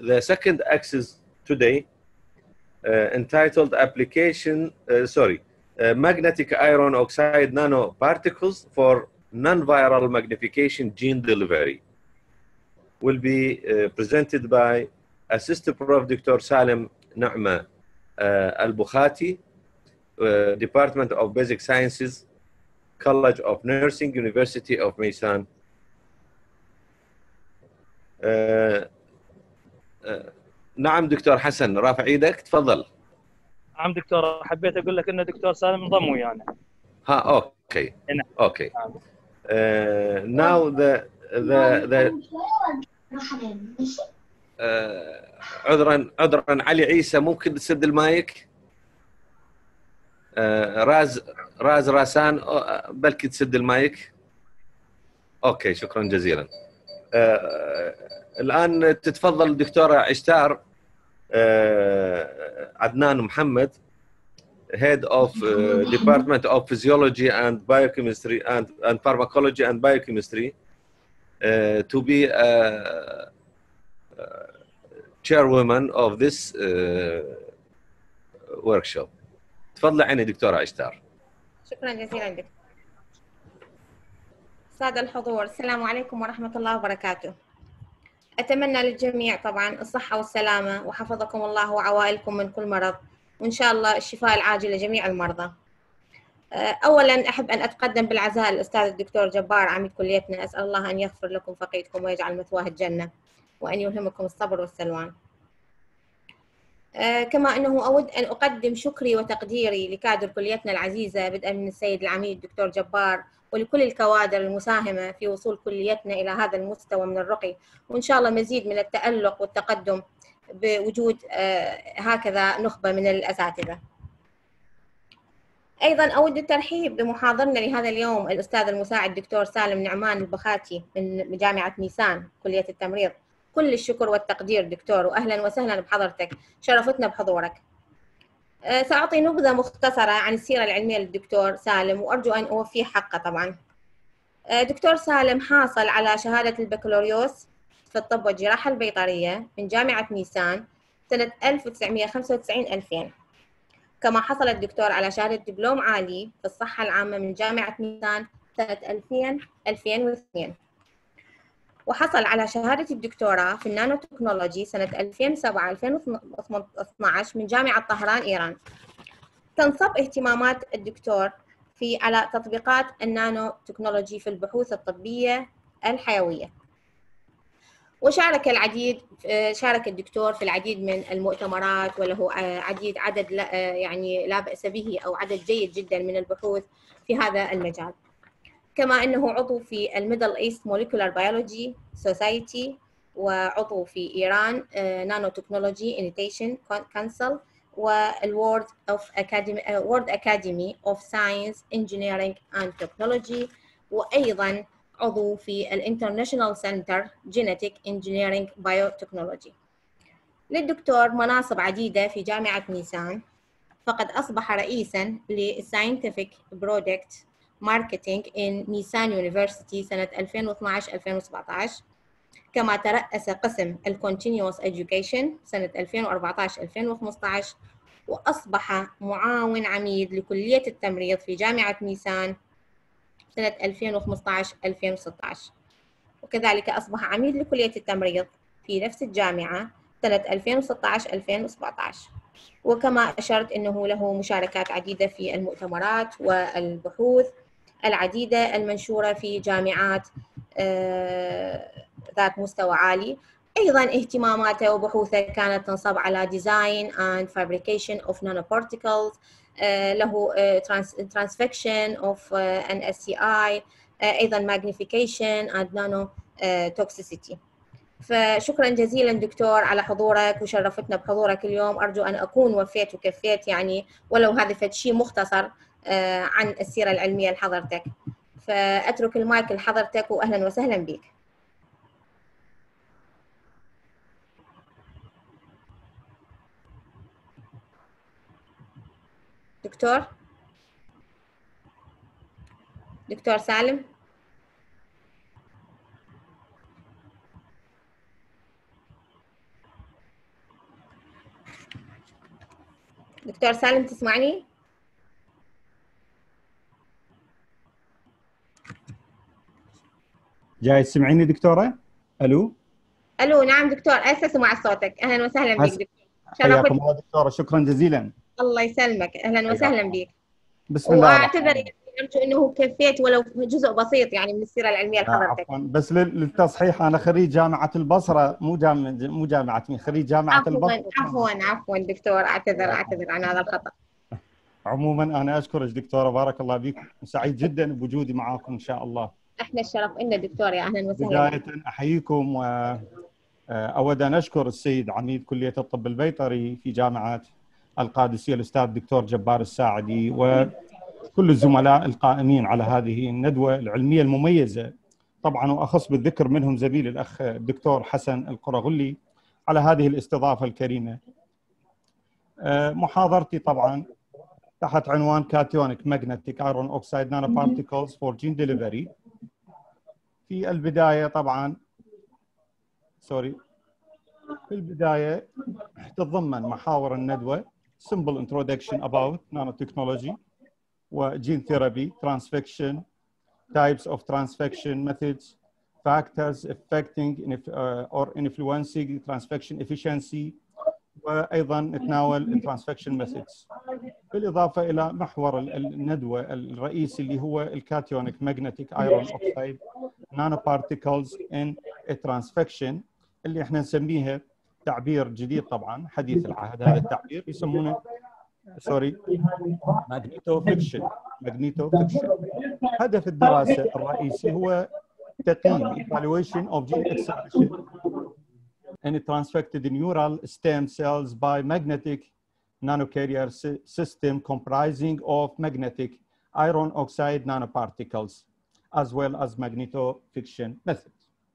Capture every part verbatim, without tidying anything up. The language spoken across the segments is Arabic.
the second axis today, uh, entitled application, uh, sorry, uh, magnetic iron oxide nanoparticles for non-viral magnification gene delivery, will be uh, presented by Assistant Prof Doctor Salim Nu'ma uh, Al-Bukhaty, uh, Department of Basic Sciences, College of Nursing, University of Misan. uh, uh, نعم دكتور حسن، رافع ايدك، تفضل. نعم دكتور، حبيت اقول لك انه دكتور سالم انضم ويانا. ها اوكي اوكي. Uh, now the the the uh, عذرا عذرا علي عيسى، ممكن تسد المايك؟ uh, راز راز راسان بلكي تسد المايك. اوكي شكرا جزيلا. uh, الان تتفضل الدكتوره عشتار uh, عدنان محمد، Head of uh, Department of Physiology and Biochemistry and, and Pharmacology and Biochemistry, uh, to be a, a chairwoman of this uh, workshop. تفضل عيني دكتورة عشتار. شكرا جزيلا دكتور. سادة الحضور، السلام عليكم ورحمة الله وبركاته. أتمنى للجميع طبعا الصحة والسلامة، وحفظكم الله وعوائلكم من كل مرض، وإن شاء الله الشفاء العاجل لجميع المرضى. أولاً أحب أن أتقدم بالعزاء للأستاذ الدكتور جبار عميد كليتنا، أسأل الله أن يغفر لكم فقيدكم ويجعل مثواه الجنة، وأن يلهمكم الصبر والسلوان. كما أنه أود أن أقدم شكري وتقديري لكادر كليتنا العزيزة، بدءاً من السيد العميد الدكتور جبار، ولكل الكوادر المساهمة في وصول كليتنا إلى هذا المستوى من الرقي، وإن شاء الله مزيد من التألق والتقدم بوجود هكذا نخبة من الأساتذة. أيضاً أود الترحيب بمحاضرنا لهذا اليوم الأستاذ المساعد الدكتور سالم نعمان البخاتي من جامعة ميسان كلية التمريض. كل الشكر والتقدير دكتور، وأهلاً وسهلاً بحضرتك، شرفتنا بحضورك. سأعطي نبذة مختصرة عن السيرة العلمية للدكتور سالم، وأرجو أن أوفيه حقه طبعاً. دكتور سالم حاصل على شهادة البكالوريوس في الطب والجراحة البيطرية من جامعة ميسان سنة ألف وتسعمئة وخمسة وتسعين ألفين. كما حصل الدكتور على شهادة دبلوم عالي في الصحة العامة من جامعة ميسان سنة ألفين ألفين واثنين. وحصل على شهادة الدكتوراه في النانو تكنولوجي سنة ألفين وسبعة ألفين واثناشر من جامعة طهران إيران. تنصب اهتمامات الدكتور في على تطبيقات النانو تكنولوجي في البحوث الطبية الحيوية. وشارك العديد شارك الدكتور في العديد من المؤتمرات، وله عديد عدد يعني لا بأس به أو عدد جيد جدا من البحوث في هذا المجال. كما أنه عضو في الميدل إيست موليكولار بيولوجي سوسايتي، وعضو في إيران نانو تكنولوجي إنيتيشن كونسل، والورد اوف اكاديمي وورد اكاديمي اوف ساينس انجينيرينج اند تكنولوجي، وايضا عضو في الانترناشونال سنتر جينيتيك انجينيرينج بايوتكنولوجي. للدكتور مناصب عديدة في جامعة ميسان، فقد أصبح رئيساً للساينتفك برودكت ماركتينج إن ميسان يونيفرسيتي سنة ألفين واثناشر ألفين وسبعة عشر. كما ترأس قسم الكونتينيوس Education سنة ألفين وأربعة عشر ألفين وخمسة عشر، وأصبح معاون عميد لكلية التمريض في جامعة ميسان سنة ألفين وخمسة عشر ألفين وستة عشر. وكذلك أصبح عميد لكلية التمريض في نفس الجامعة سنة ألفين وستة عشر ألفين وسبعة عشر. وكما أشرت أنه له مشاركات عديدة في المؤتمرات والبحوث العديدة المنشورة في جامعات ذات مستوى عالي. أيضاً اهتماماته وبحوثه كانت تنصب على design and fabrication of nanoparticles، له transfection of N S C I، أيضاً magnification and nanotoxicity. فشكراً جزيلاً دكتور على حضورك، وشرفتنا بحضورك اليوم. أرجو أن أكون وفيت وكفيت يعني ولو هذا فد شيء مختصر عن السيرة العلمية لحضرتك. فأترك المايك لحضرتك، وأهلاً وسهلاً بك. دكتور دكتور سالم. دكتور سالم تسمعني؟ جاي تسمعيني دكتورة؟ الو؟ الو نعم دكتور، هسه سمع صوتك. اهلا وسهلا بك دكتور. حياكم الله دكتورة، شكرا جزيلا. الله يسلمك، اهلا وسهلا بك. بسم الله الرحمن الرحيم. واعتذر ارجو انه كفيت ولو جزء بسيط يعني من السيره العلميه لحضرتك. عفوا، بس للتصحيح انا خريج جامعة البصرة، مو جامعة مو جامعة مين، خريج جامعة عفوا البصرة. عفوا عفوا دكتور، اعتذر اعتذر عن هذا الخطأ. عموما انا اشكرك دكتورة، بارك الله بك، سعيد جدا بوجودي معاكم ان شاء الله. احنا الشرف لنا دكتور، يا اهلا وسهلا. بداية احييكم واود ان اشكر السيد عميد كلية الطب البيطري في جامعة القادسية الاستاذ الدكتور جبار الساعدي وكل الزملاء القائمين على هذه الندوة العلمية المميزة، طبعا واخص بالذكر منهم زميلي الاخ الدكتور حسن القرغلي على هذه الاستضافة الكريمة. محاضرتي طبعا تحت عنوان Cationic Magnetic Iron Oxide Nanoparticles for Gene Delivery. في البداية طبعا سوري في البداية تتضمن محاور الندوة Simple Introduction about Nanotechnology و Gene Therapy, Transfection, Types of Transfection Methods, Factors Affecting or Influencing Transfection Efficiency، وأيضا نتناول الترانسفكشن ميثودز، بالإضافة إلى محور الندوة الرئيسي اللي هو الكاتيونيك ماجنتيك ايرون اوكسايد نانو بارتيكلز ان ترانسفكشن، اللي احنا نسميها تعبير جديد طبعا حديث العهد، هذا التعبير يسمونه سوري ماجنيتو فيكشن. ماجنيتو فيكشن هدف الدراسة الرئيسي هو تقييم evaluation of gene expression and transfected neural stem cells by magnetic nanocarrier system comprising of magnetic iron oxide nanoparticles as well as magnetofiction method.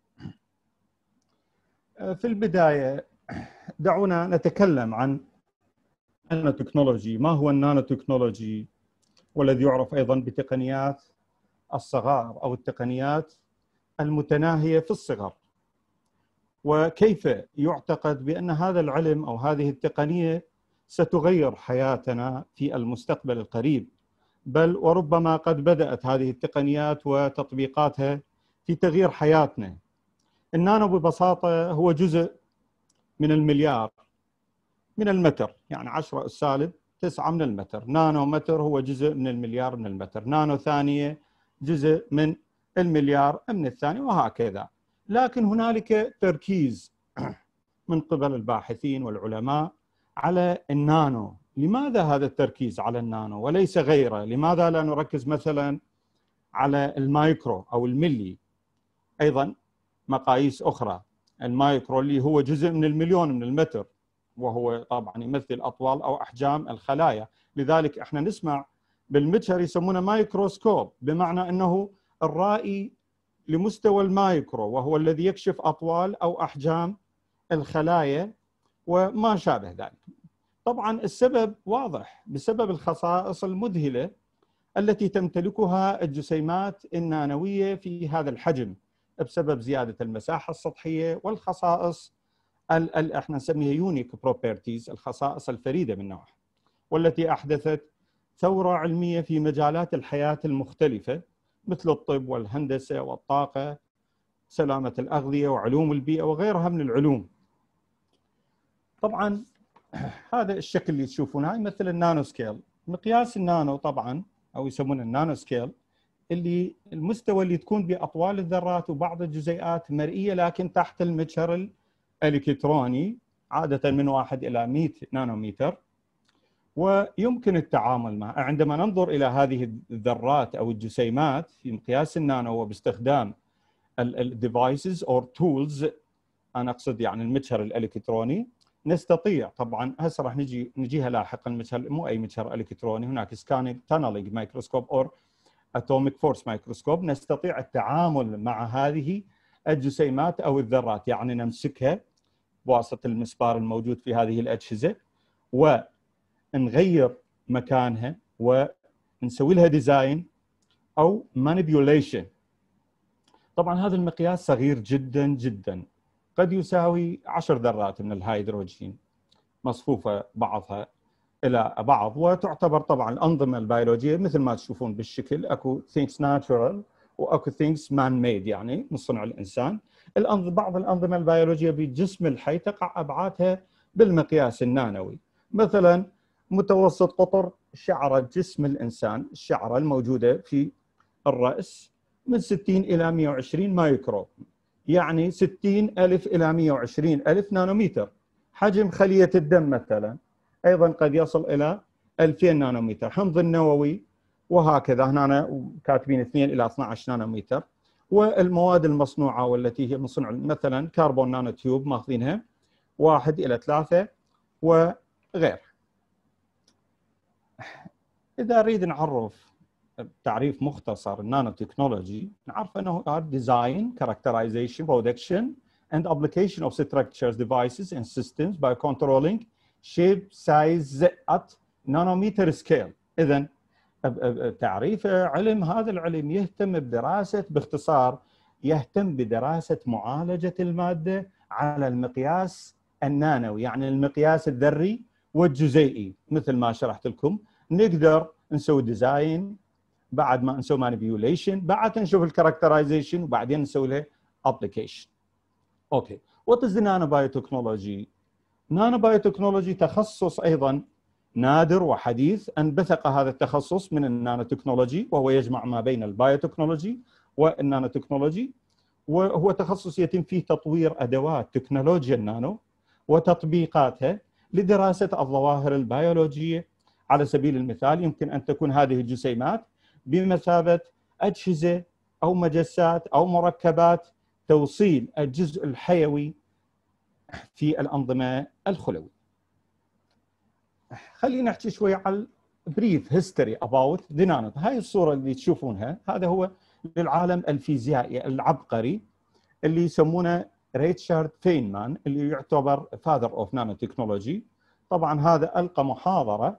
في البداية دعونا نتكلم عن النانوتكنولوجي. ما هو النانوتكنولوجي؟ والذي يعرف أيضا بتقنيات الصغار أو التقنيات المتناهية في الصغر، وكيف يعتقد بأن هذا العلم أو هذه التقنية ستغير حياتنا في المستقبل القريب، بل وربما قد بدأت هذه التقنيات وتطبيقاتها في تغيير حياتنا. النانو ببساطة هو جزء من المليار من المتر، يعني عشرة أس سالب تسعة من المتر. نانو متر هو جزء من المليار من المتر، نانو ثانية جزء من المليار من الثانية، وهكذا. لكن هنالك تركيز من قبل الباحثين والعلماء على النانو. لماذا هذا التركيز على النانو وليس غيره؟ لماذا لا نركز مثلا على المايكرو أو الملي؟ أيضا مقاييس أخرى، المايكرو اللي هو جزء من المليون من المتر، وهو طبعا يمثل أطوال أو أحجام الخلايا. لذلك احنا نسمع بالمتشر يسمونه مايكروسكوب، بمعنى أنه الرائي لمستوى المايكرو، وهو الذي يكشف أطوال أو أحجام الخلايا وما شابه ذلك. طبعا السبب واضح، بسبب الخصائص المذهلة التي تمتلكها الجسيمات النانوية في هذا الحجم، بسبب زيادة المساحة السطحية والخصائص ال احنا نسميها يونيك بروبرتيز، الخصائص الفريدة من نوعها، والتي أحدثت ثورة علمية في مجالات الحياة المختلفة مثل الطب والهندسة والطاقة، سلامة الأغذية وعلوم البيئة وغيرها من العلوم. طبعا هذا الشكل اللي تشوفونه يمثل النانو سكيل. مقياس النانو طبعا أو يسمونه النانو سكيل، اللي المستوى اللي تكون بأطوال الذرات وبعض الجزيئات مرئية لكن تحت المجهر الإلكتروني، عادة من واحد إلى مئة نانومتر، ويمكن التعامل معها. عندما ننظر إلى هذه الذرات أو الجسيمات في مقياس النانو وباستخدام الديفايسز أو تولز، أنا أقصد يعني المجهر الإلكتروني، نستطيع طبعا هسه راح نجي نجيها لاحقا، المجهر مو أي مجهر إلكتروني، هناك سكانينج تانلينج مايكروسكوب أو اتوميك فورس مايكروسكوب، نستطيع التعامل مع هذه الجسيمات أو الذرات، يعني نمسكها بواسطة المسبار الموجود في هذه الأجهزة ونغير مكانها ونسوي لها ديزاين أو مانيبيوليشن. طبعا هذا المقياس صغير جدا جدا، قد يساوي عشر ذرات من الهيدروجين مصفوفة بعضها الى بعض، وتعتبر طبعا الانظمه البيولوجيه مثل ما تشوفون بالشكل، اكو things natural واكو things man made يعني من صنع الانسان. الأنظمة بعض الانظمه البيولوجيه بالجسم الحي تقع ابعادها بالمقياس النانوي. مثلا متوسط قطر شعره جسم الانسان، الشعره الموجوده في الراس من ستين الى مئة وعشرين مايكرو، يعني ستين ألف الى مئة وعشرين ألف نانومتر. حجم خليه الدم مثلا ايضا قد يصل الى ألفين نانومتر. حمض النووي وهكذا، هنا كاتبين اثنين الى اثني عشر نانومتر. والمواد المصنوعه والتي هي من صنع مثلا كربون نانو تيوب ماخذينها واحد الى ثلاثه وغير. اذا نريد نعرف تعريف مختصر النانو تكنولوجي، نعرف انه design, characterization, production and application of structures, devices and systems by controlling shape, size at nanometer scale. اذا تعريف علم، هذا العلم يهتم بدراسه، باختصار يهتم بدراسه معالجه الماده على المقياس النانوي، يعني المقياس الذري والجزيئي. مثل ما شرحت لكم نقدر نسوي ديزاين، بعد ما نسوي مانيبيوليشن، بعد نشوف الكاركترايزيشن، وبعدين نسوي له ابلكيشن. اوكي، وات از نانو بايوتكنولوجي؟ نانو بايوتكنولوجي تخصص ايضا نادر وحديث، انبثق هذا التخصص من النانو تكنولوجي، وهو يجمع ما بين البايوتكنولوجي والنانو تكنولوجي، وهو تخصص يتم فيه تطوير ادوات تكنولوجيا النانو وتطبيقاتها لدراسه الظواهر البيولوجيه. على سبيل المثال يمكن ان تكون هذه الجسيمات بمثابه اجهزه او مجسات او مركبات توصيل الجزء الحيوي في الانظمه الخلويه. خلينا نحكي شوي على بريف هيستوري اباوت ذا نانو. هاي الصوره اللي تشوفونها هذا هو للعالم الفيزيائي العبقري اللي يسمونه ريتشارد فينمان، اللي يعتبر فاذر اوف نانو تكنولوجي. طبعا هذا القى محاضره،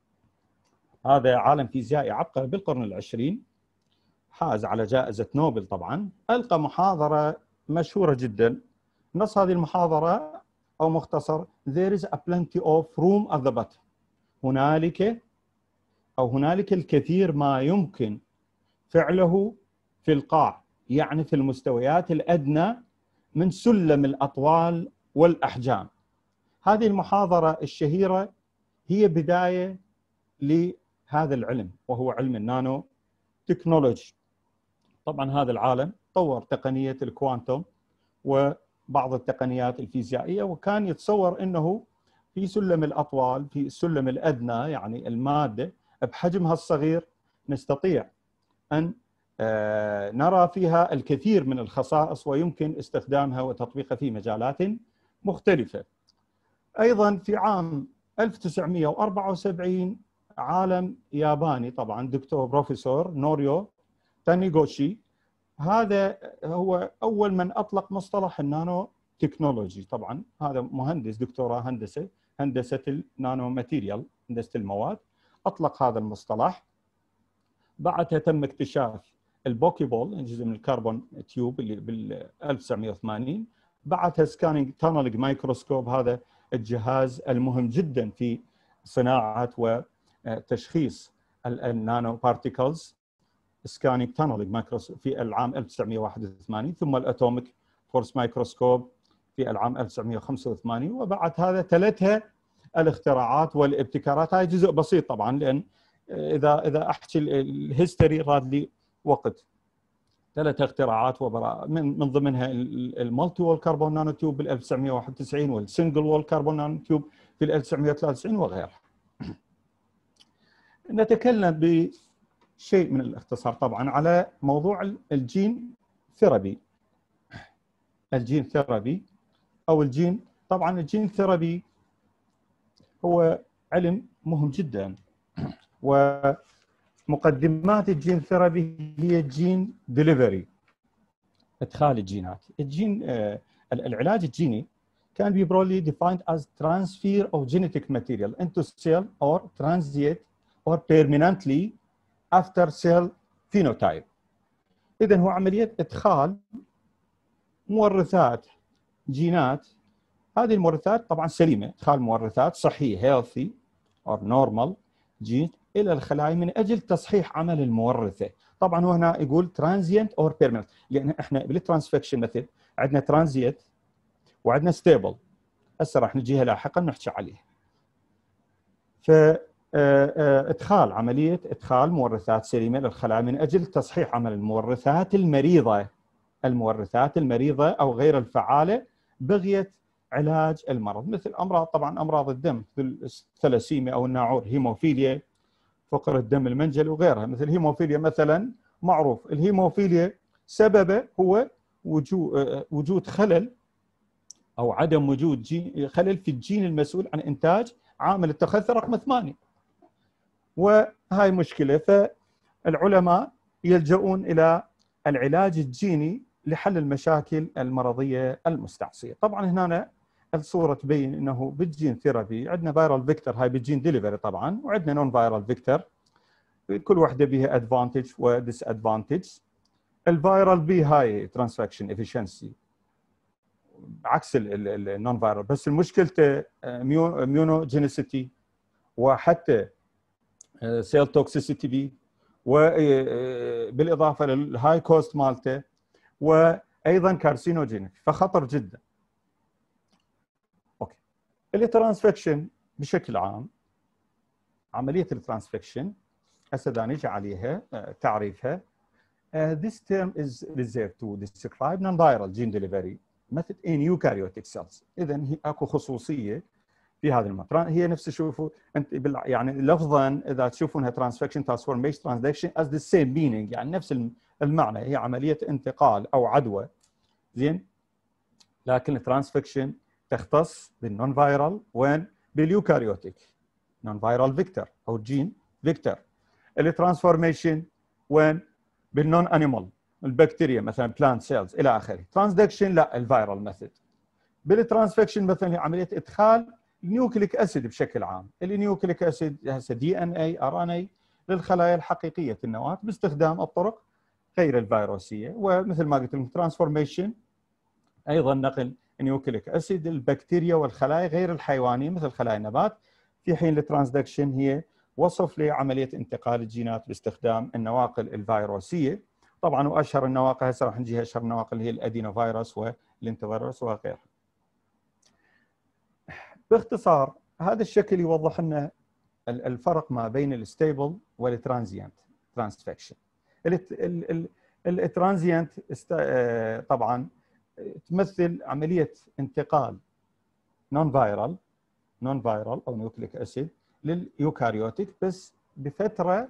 هذا عالم فيزيائي عبقري بالقرن العشرين، حاز على جائزه نوبل. طبعا القى محاضره مشهوره جدا. نص هذه المحاضره او مختصر there is a plenty of room at the bottom. هنالك او هنالك الكثير ما يمكن فعله في القاع، يعني في المستويات الادنى من سلم الاطوال والاحجام. هذه المحاضره الشهيره هي بدايه لهذا العلم، وهو علم النانو تكنولوجي. طبعا هذا العالم طور تقنيه الكوانتوم وبعض التقنيات الفيزيائيه، وكان يتصور انه في سلم الاطوال، في السلم الادنى يعني الماده بحجمها الصغير، نستطيع ان نرى فيها الكثير من الخصائص ويمكن استخدامها وتطبيقها في مجالات مختلفه. ايضا في عام ألف وتسعمئة وأربعة وسبعين عالم ياباني، طبعا دكتور بروفيسور نوريو تانيغوشي، هذا هو اول من اطلق مصطلح النانو تكنولوجي. طبعا هذا مهندس دكتوراه هندسه هندسه النانو ماتيريال، هندسه المواد، اطلق هذا المصطلح. بعدها تم اكتشاف البوكيبول، جزء من الكربون تيوب اللي بال ألف وتسعمئة وثمانين. بعدها سكانينج تانلينج مايكروسكوب، هذا الجهاز المهم جدا في صناعه وتشخيص النانو بارتيكلز، سكانينج تانلينج مايكروسكوب في العام ألف وتسعمئة وواحد وثمانين، ثم الاتوميك فورس مايكروسكوب في العام ألف وتسعمئة وخمسة وثمانين. وبعد هذا تلتها الاختراعات والابتكارات. هاي جزء بسيط طبعا، لان اذا اذا احكي الهيستوري راد لي وقت. ثلاث اختراعات وبراء، من من ضمنها المالتي وول كربون نانو تيوب بال ألف وتسعمئة وواحد وتسعين، والسنجل وول كربون نانو تيوب في ألف وتسعمئة وثلاثة وتسعين وغيرها. نتكلم بشيء من الاختصار طبعا على موضوع الجين ثيرابي. الجين ثيرابي او الجين، طبعا الجين ثيرابي هو علم مهم جدا، ومقدمات الجين ثيرابي هي الجين ديليفري، ادخال الجينات. الجين آه العلاج الجيني can be broadly defined as transfer of genetic material into cell or transient or permanently after cell phenotype. إذن هو عملية إدخال مورثات جينات، هذه المورثات طبعا سليمة، إدخال مورثات صحية healthy or normal gene الى الخلايا من اجل تصحيح عمل المورثه. طبعا هو هنا يقول ترانزيانت اور بيرمننت، لان احنا بالترانسفكشن مثل عندنا ترانزيانت وعندنا ستيبل، هسه راح نجيها لاحقا نحكي عليها. ف ادخال عمليه ادخال مورثات سليمه للخلايا من اجل تصحيح عمل المورثات المريضه المورثات المريضه او غير الفعاله بغيه علاج المرض، مثل امراض طبعا امراض الدم مثل الثلاسيميا او الناعور، هيموفيليا، فقر الدم المنجلي وغيرها. مثل الهيموفيليا مثلا معروف، الهيموفيليا سببه هو وجود وجود خلل او عدم وجود جين خلل في الجين المسؤول عن انتاج عامل التخثر رقم ثمانية، وهاي مشكله. فالعلماء يلجؤون الى العلاج الجيني لحل المشاكل المرضيه المستعصيه. طبعا هنا الصوره تبين انه بالجين ثيرابي عندنا فيرال فيكتور، هاي بالجين ديليفري طبعا، وعندنا نون فيرال فيكتور، كل واحده بها ادفانتج وديس ادفانتج. الفيرال بي هاي ترانسفكشن افشنسي عكس النون فيرال، بس المشكلته اميونوجينيسيتي وحتى سيل توكسيسيتي بي، وبالاضافه للهاي كوست مالته، وايضا كارسينوجينيك، فخطر جدا. اوكي، الترانسفكشن بشكل عام، عمليه الترانسفكشن هسه دا نجي عليها تعريفها. Uh, this term is reserved to describe non-viral gene delivery method in eukaryotic cells. اذا هي اكو خصوصيه في هذا المطران، هي نفس شوفوا انت يعني لفظا اذا تشوفونها transfection transformation translation as the same meaning، يعني نفس المعنى، هي عمليه انتقال او عدوى. زين، لكن الترانسفكشن تختص بالنون فايرال، وين؟ باليوكاريوتيك نون فايرال فيكتور او جين فيكتور. الترانسفورميشن وين؟ بالنون انيمال، البكتيريا مثلا بلانت سيلز الى اخره. ترانسدكشن لا، الفيرال ميثود. بالترانسفكشن مثلا هي عمليه ادخال نيوكليك اسيد بشكل عام. النيوكليك اسيد هسه دي ان اي ار ان اي للخلايا الحقيقيه النواه باستخدام الطرق غير الفيروسيه. ومثل ما قلت لكم ترانسفورميشن ايضا نقل نيوكليك اسيد البكتيريا والخلايا غير الحيوانيه مثل خلايا النبات، في حين الترانسدكشن هي وصف لعمليه انتقال الجينات باستخدام النواقل الفيروسيه. طبعا واشهر النواقل هسه راح نجيها اشهر النواقل هي الادينو فيروس والانتفيروس وغيرها. باختصار هذا الشكل يوضح لنا الفرق ما بين الستيبل والترانزيانت ترانسفكشن. الترانزيانت طبعا تمثل عمليه انتقال نون فايرال نون فايرال او نيوكليك اسيد لليوكاريوتيك، بس بفتره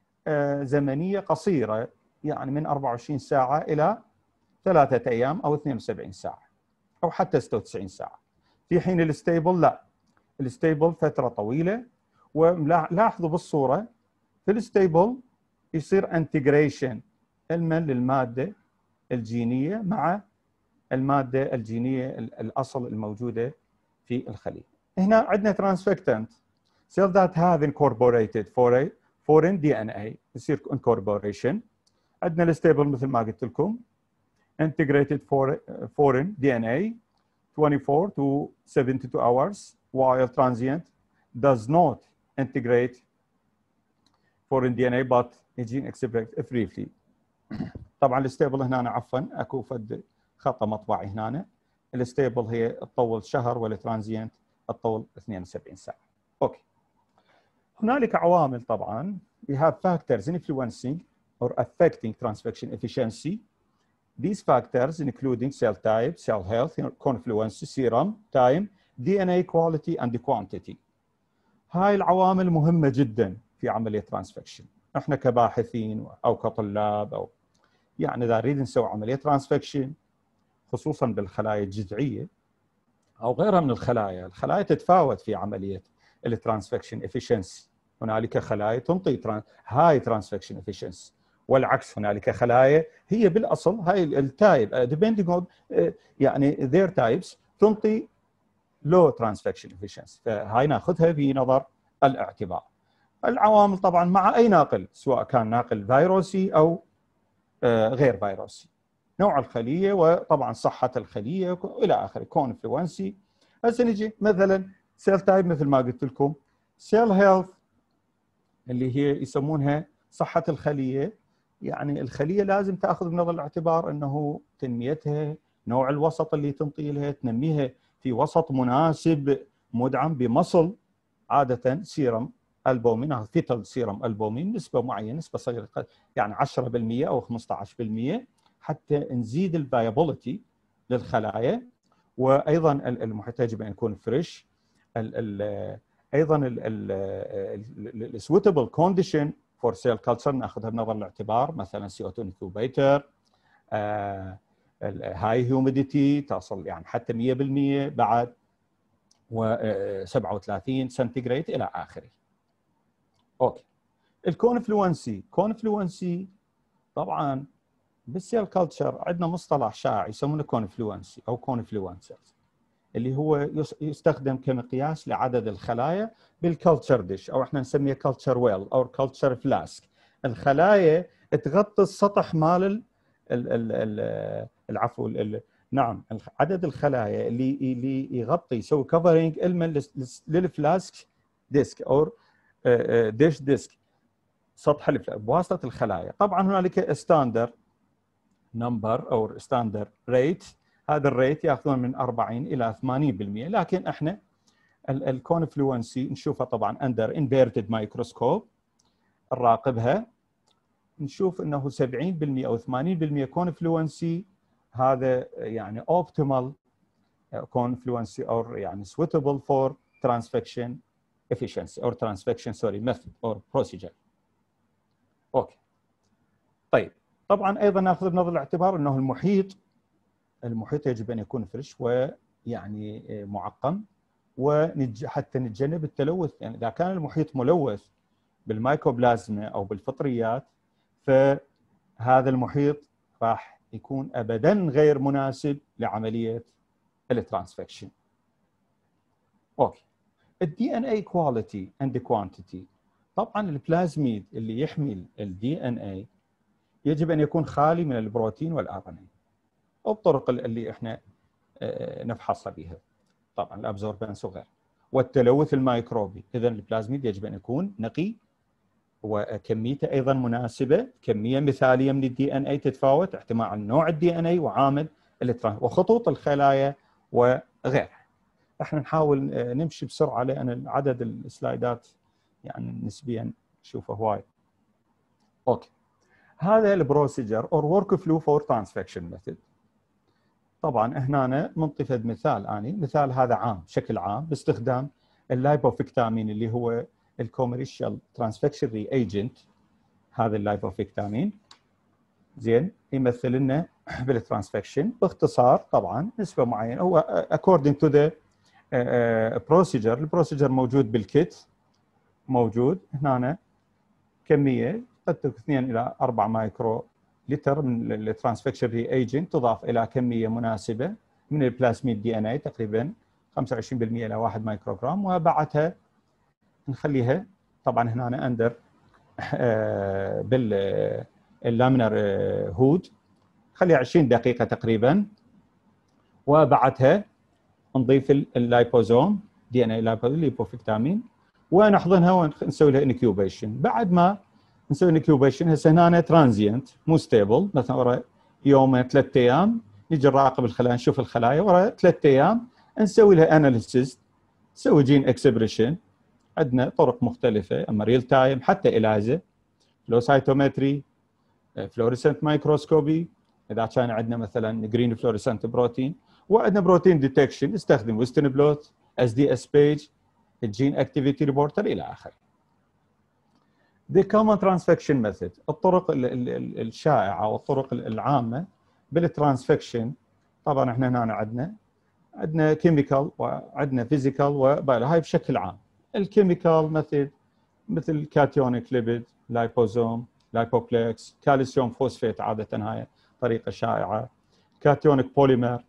زمنيه قصيره، يعني من أربعة وعشرين ساعه الى ثلاثه ايام او اثنين وسبعين ساعه او حتى ستة وتسعين ساعه. في حين الستيبل لا، الستيبل فتره طويله. ولاحظوا بالصوره في الستيبل يصير انتجريشن المن للماده الجينيه مع الماده الجينيه الاصل الموجوده في الخليه. هنا عندنا ترانسفكتنت cell that have incorporated foreign دي إن إيه يصير incorporation. عندنا الستيبل مثل ما قلت لكم integrated foreign دي إن إيه twenty-four to seventy-two hours, while transient does not integrate foreign دي إن إيه but gene expressed briefly. طبعا الستيبل هنا عفوا اكو فد خطا مطبعي هنا، الستيبل هي تطول شهر والترانزيانت تطول اثنين وسبعين ساعه. اوكي. هنالك عوامل طبعا we have factors influencing or affecting transfection efficiency. These factors including cell type, cell health, confluence, serum, time, دي إن إيه quality and quantity. هاي العوامل مهمة جدا في عملية ترانسفكشن. احنا كباحثين او كطلاب او يعني اذا نريد نسوي عملية ترانسفكشن خصوصا بالخلايا الجذعية او غيرها من الخلايا، الخلايا تتفاوت في عملية الترانسفكشن افشنسي. هنالك خلايا تنطي هاي ترانسفكشن افشنسي، والعكس هنالك خلايا هي بالاصل هاي التايب depending on يعني their types تنطي low transfection efficiency، فهاي ناخذها في نظر الاعتبار. العوامل طبعا مع اي ناقل سواء كان ناقل فيروسي او غير فيروسي، نوع الخليه وطبعا صحه الخليه الى اخره، كونفلونسي. هسه نجي مثلا سيل تايب مثل ما قلت لكم سيل هيلث اللي هي يسمونها صحة الخلية، يعني الخلية لازم تأخذ بنظر الاعتبار أنه تنميتها، نوع الوسط اللي تنطي لها، تنميها في وسط مناسب مدعم بمصل، عادة سيرم البومين، فيتال سيرم البومين نسبة معينة، نسبة صغيرة يعني عشرة بالمئة أو خمسة عشر بالمئة، حتى نزيد الفايبوليتي للخلايا. وأيضا المحيط يجب أن يكون فريش. ايضا السويتبل كونديشن فور سيل كلتشر ناخذها بنظر الاعتبار، مثلا سي او اثنين انكوبيتر، هاي هيوميديتي تصل يعني حتى مئة بالمئة بعد، و سبعة وثلاثين سنتيغريد الى اخره. اوكي. الكونفلونسي، كونفلونسي طبعا بالسيل كلتشر عندنا مصطلح شائع يسمونه كونفلونسي او كونفلونسرز، اللي هو يستخدم كمقياس لعدد الخلايا بالكلتشر ديش، او احنا نسميه كلتشر ويل او كلتشر فلاسك. الخلايا تغطي السطح مال ال ال ال العفو ال نعم عدد الخلايا اللي اللي يغطي يسوي كفرنج للفلاسك ديسك او ديش ديسك، سطح الفلاسك بواسطه الخلايا. طبعا هنالك ستاندر نمبر او ستاندر ريت، هذا الريت ياخذون من أربعين الى ثمانين بالمئة، لكن احنا الكونفلونسي نشوفها طبعا اندر انفيرتد مايكروسكوب، نراقبها نشوف انه سبعين بالمئة او ثمانين بالمئة كونفلونسي، هذا يعني اوبتيمال كونفلونسي او يعني suitable for transfection efficiency or transfection sorry method or procedure. اوكي. طيب طبعا ايضا ناخذ بنظر الاعتبار انه المحيط المحيط يجب ان يكون فريش ويعني معقم، وحتى نتجنب التلوث. يعني اذا كان المحيط ملوث بالمايكوبلازما او بالفطريات فهذا المحيط راح يكون ابدا غير مناسب لعمليه الترانسفكشن. اوكي. الدي ان اي كواليتي اند كوانتيتي، طبعا البلازميد اللي يحمل الدي ان اي يجب ان يكون خالي من البروتين والار ان اي، او الطرق اللي احنا نفحصها بها طبعا الابزوربنس وغيره، والتلوث الميكروبي. اذا البلازميد يجب ان يكون نقي وكميته ايضا مناسبه، كميه مثاليه من الدي ان اي تتفاوت احتمال عن نوع الدي ان اي وعامل الترانس وخطوط الخلايا وغيرها. احنا نحاول نمشي بسرعه لان عدد السلايدات يعني نسبيا نشوفه هواي. اوكي. هذا البروسيجر اور ورك فلو فور ترانسفكشن ميثود. طبعا هنا منطي فد مثال اني، مثال هذا عام بشكل عام باستخدام اللايبوفيكتامين اللي هو الكوميرشال ترانسفكشن ري ايجنت. هذا اللايبوفيكتامين زين يمثل لنا بالترانسفكشن باختصار طبعا نسبه معينه، هو according to the procedure. البروسيجر موجود بالكيت، موجود هنا كميه قد تكون اثنين الى أربعة مايكرو لتر من الترانسفكشن ري ايجنت، تضاف الى كميه مناسبه من البلازميد دي ان اي تقريبا خمسة وعشرين بالمئة الى واحد مايكروغرام، وبعدها نخليها طبعا هنا اندر باللامينر هود، خليها عشرين دقيقه تقريبا، وبعدها نضيف اللايبوزوم دي ان اي لايبوفيكتامين ونحضنها ونسوي لها انكيوبيشن. بعد ما نسوي انكيوبيشن هسه هنا ترانزيانت مو ستيبل، مثلا ورا يومين ثلاث ايام نجي نراقب الخلايا نشوف الخلايا، ورا ثلاث ايام نسوي لها اناليسيس، نسوي جين اكسبريشن. عندنا طرق مختلفه، اما ريل تايم حتى الازا، فلو سايتومتري، فلوريسنت مايكروسكوبي اذا كان عندنا مثلا جرين فلوريسنت بروتين، وعندنا بروتين ديتكشن نستخدم ويسترن بلوت، اس دي اس بيج، الجين اكتيفيتي ريبورتر الى اخره. The common transfection method، الطرق الشائعه والطرق العامه بالترانسفكشن. طبعا احنا هنا عندنا عندنا كيميكال وعندنا فيزيكال وبايولوجي، هاي بشكل عام. الكيميكال ميثود مثل كاتيونيك ليبيد، لايبوزوم، لايبوبلكس، كالسيوم فوسفات، عاده هاي طريقه شائعه، كاتيونيك بوليمر،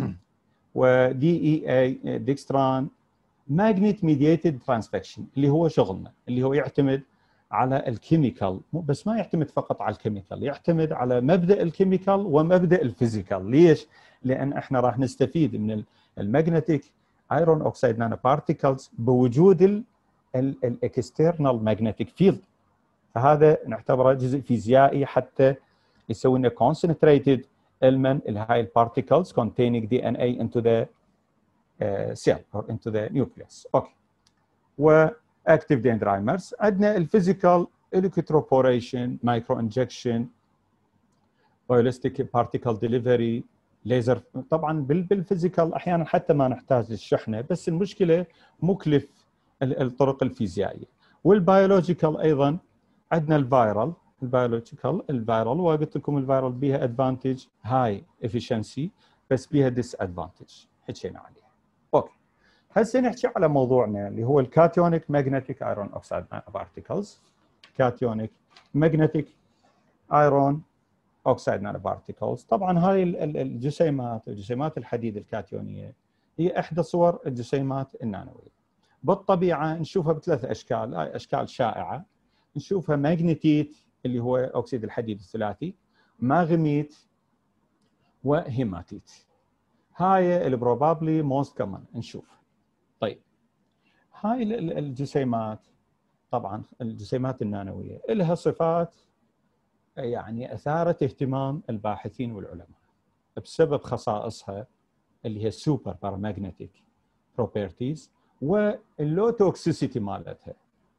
ودي اي اي ديكستران، ماجنت ميدييتد ترانسفكشن اللي هو شغلنا، اللي هو يعتمد على الكيميكال، بس ما يعتمد فقط على الكيميكال، يعتمد على مبدا الكيميكال ومبدا الفيزيكال. ليش؟ لان احنا راح نستفيد من الماجنتيك ايرون اوكسايد نانو بارتيكلز بوجود الاكسترنال ماجنتيك فيلد. فهذا نعتبره جزء فيزيائي حتى يسوي لنا concentrated element الهاي البارتيكلز containing دي إن إيه into the uh, cell or into the nucleus. اوكي. واكتيف دندرايمرز. عندنا الفيزيكال الكتروبوريشن، مايكرو انجكشن، بايولوجيك بارتيكل ديليفري، ليزر. طبعا بالفيزيكال احيانا حتى ما نحتاج للشحنه، بس المشكله مكلف الطرق الفيزيائيه. والبيولوجيكال ايضا عندنا الفيرال، البيولوجيكال الفيرال، وقلت لكم الفيرال بيها ادفانتج هاي افشنسي بس بيها ديس ادفانتج حكينا عليها. اوكي. هسه نحكي على موضوعنا اللي هو الكاتيونيك ماجنتيك ايرون اوكسايد بارتيكلز. كاتيونيك ماجنتيك ايرون اوكسايد نانو بارتيكلز. طبعا هاي الجسيمات، الجسيمات الحديد الكاتيونيه هي احدى صور الجسيمات النانويه. بالطبيعه نشوفها بثلاث اشكال، هاي اشكال شائعه. نشوفها ماغنيتيت اللي هو اكسيد الحديد الثلاثي، ماغميت، وهيماتيت. هاي البروبابلي موست كومن نشوف. طيب هاي الجسيمات طبعا الجسيمات النانويه لها صفات يعني اثارت اهتمام الباحثين والعلماء بسبب خصائصها اللي هي السوبر بارامagnetic بروبرتيز واللو توكسيسيتي مالتها،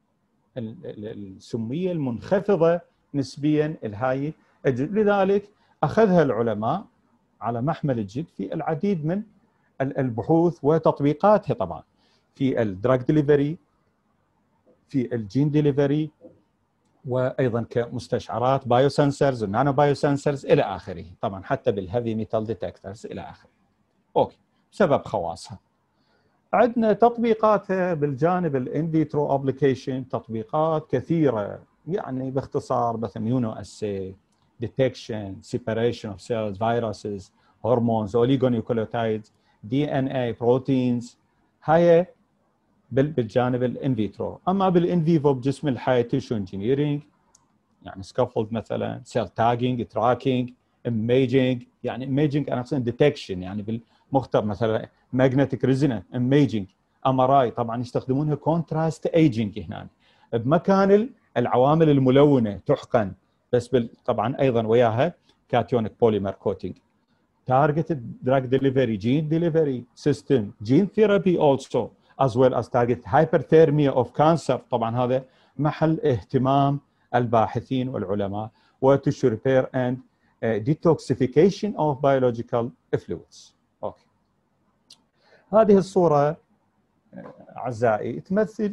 السميه المنخفضه نسبيا الهاي. لذلك اخذها العلماء على محمل الجد في العديد من البحوث وتطبيقاتها، طبعا في الدراج ديليفري، في الجين ديليفري، وايضا كمستشعرات بايو سنسرز والنانو بايو سنسرز الى اخره، طبعا حتى بالهيفي ميتال ديتكتورز الى اخره. اوكي. بسبب خواصها. عندنا تطبيقاتها بالجانب الان فيترو ابلكيشن، تطبيقات كثيره يعني باختصار مثلا اميونو اسي، ديتكشن، سيبريشن اوف سيلز، فيروسز، هرمونز، اوليغونيوكليوتايدز، دي ان اي، بروتينز. هاي بالجانب الان فيترو. اما بالان فيفو بجسم الحي تيشو انجينيرنج، يعني سكافولد مثلا، سيل تاجينج، تراكينج، ايميجينج. يعني ايميجينج انا اقصد ديتكشن، يعني بالمختبر مثلا ماجنتيك ريزونانس ايميجينج، ام ار اي. طبعا يستخدمونها كونتراست ايجينج هنا بمكان العوامل الملونه تحقن، بس طبعا ايضا وياها كاتيونيك بوليمر كوتينج. targeted drug delivery, gene delivery system, gene therapy also, as well as target hyperthermia of cancer. طبعا هذا محل اهتمام الباحثين والعلماء. وتشو repair and uh, detoxification of biological fluids. اوكي. هذه الصورة اعزائي تمثل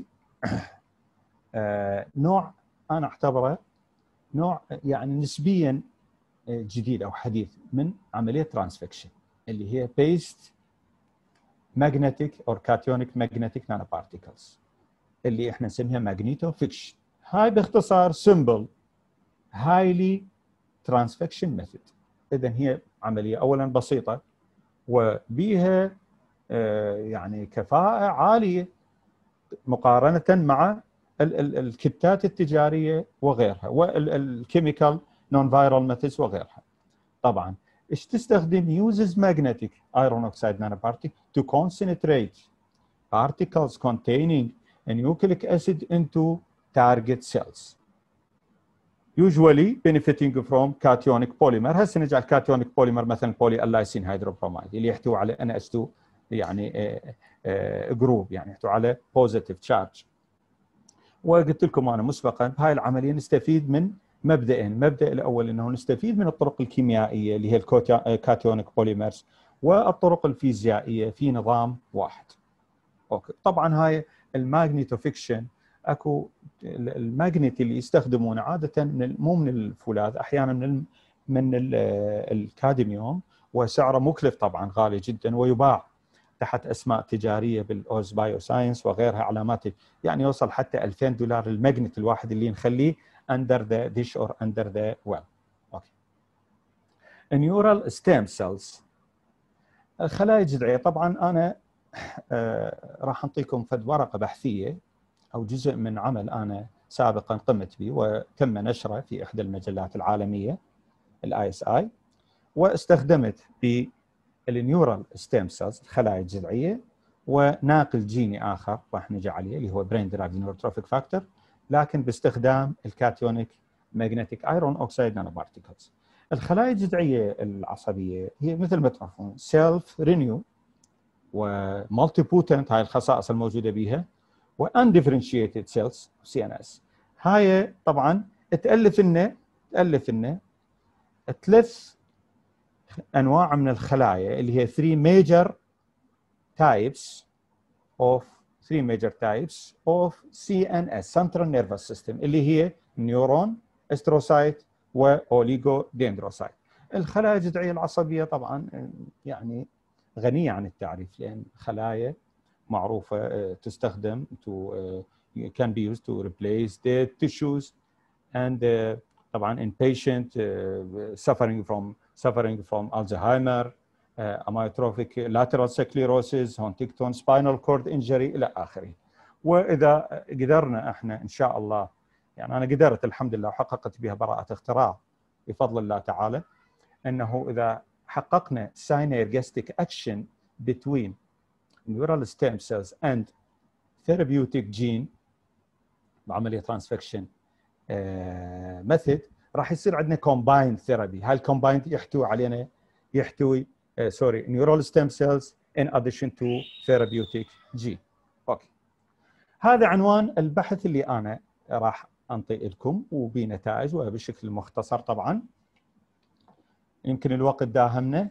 نوع انا اعتبره نوع يعني نسبيا جديد او حديث من عمليه ترانسفكشن اللي هي بيست ماجنتيك اور كاتيونيك ماجنتيك نانو بارتيكلز اللي احنا نسميها ماجنيتو فيكشن. هاي باختصار سمبل هايلي ترانسفكشن ميثود. اذا هي عمليه اولا بسيطه وبيها يعني كفاءه عاليه مقارنه مع الكتات التجاريه وغيرها والكيميكال نون فايرال ميثودز وغيرها. طبعا ايش تستخدم؟ uses magnetic iron oxide nanoparticle to concentrate particles containing a nucleic acid into target cells, usually benefiting from cationic polymer. هسه نجعل cationic polymer مثلا بولي اللايسين هيدروبرومايد اللي يحتوي على ان اس تو يعني جروب، يعني يحتوي على بوزيتيف تشارج. وقلت لكم انا مسبقا بهاي العمليه نستفيد من مبدئين. مبدا الاول انه نستفيد من الطرق الكيميائيه اللي هي الكاتيونيك بوليمرز والطرق الفيزيائيه في نظام واحد. اوكي. طبعا هاي الماجنيتوفيكشن اكو الماجنيت اللي يستخدمونه عاده من مو من الفولاذ، احيانا من من الكادميوم، وسعره مكلف طبعا غالي جدا، ويباع تحت اسماء تجاريه بالاوز بايو ساينس وغيرها علامات يعني يوصل حتى ألفين دولار الماجنت الواحد اللي نخليه under the dish or under the well. اوكي. neural stem cells الخلايا الجذعيه. طبعا انا آه راح اعطيكم فد ورقه بحثيه او جزء من عمل انا سابقا قمت به وتم نشره في احدى المجلات العالميه الاي اس اي، واستخدمت بالنيورال ستيم سيلز الخلايا الجذعيه وناقل جيني اخر راح نجي عليه اللي هو برين درايفد نيوروتروفيك فاكتور، لكن باستخدام الكاتيونيك ماجنتيك ايرون اوكسايد نانو بارتيكلز. الخلايا الجذعيه العصبيه هي مثل ما تعرفون سيلف رينيو ومالتي بوتنت، هاي الخصائص الموجوده بها، واندفرنشيتد سيلز سي ان اس. هاي طبعا تالف لنا تالف لنا ثلاث انواع من الخلايا اللي هي three major types of three major types of سي إن إس central nervous system اللي هي نيورون، استروسايت، واوليغودندروسايت. الخلايا الجذعيه العصبيه طبعا يعني غنيه عن التعريف، لان خلايا معروفه تستخدم to uh, can be used to replace dead tissues and uh, طبعا in patient uh, suffering from suffering from Alzheimer, uh, amyotrophic lateral sclerosis, Huntington spinal cord injury الى اخره. واذا قدرنا احنا ان شاء الله، يعني انا قدرت الحمد لله وحققت بها براءة اختراع بفضل الله تعالى، انه اذا حققنا synergistic action between neural stem cells and therapeutic gene بعمليه transfection ميثود، راح يصير عندنا combined therapy. هاي الكومبايند يحتوي علينا يحتوي سوري neural stem cells in addition to therapeutic gene. اوكي، هذا عنوان البحث اللي انا راح انطي لكم وبنتائج وبشكل مختصر. طبعا يمكن الوقت داهمنا.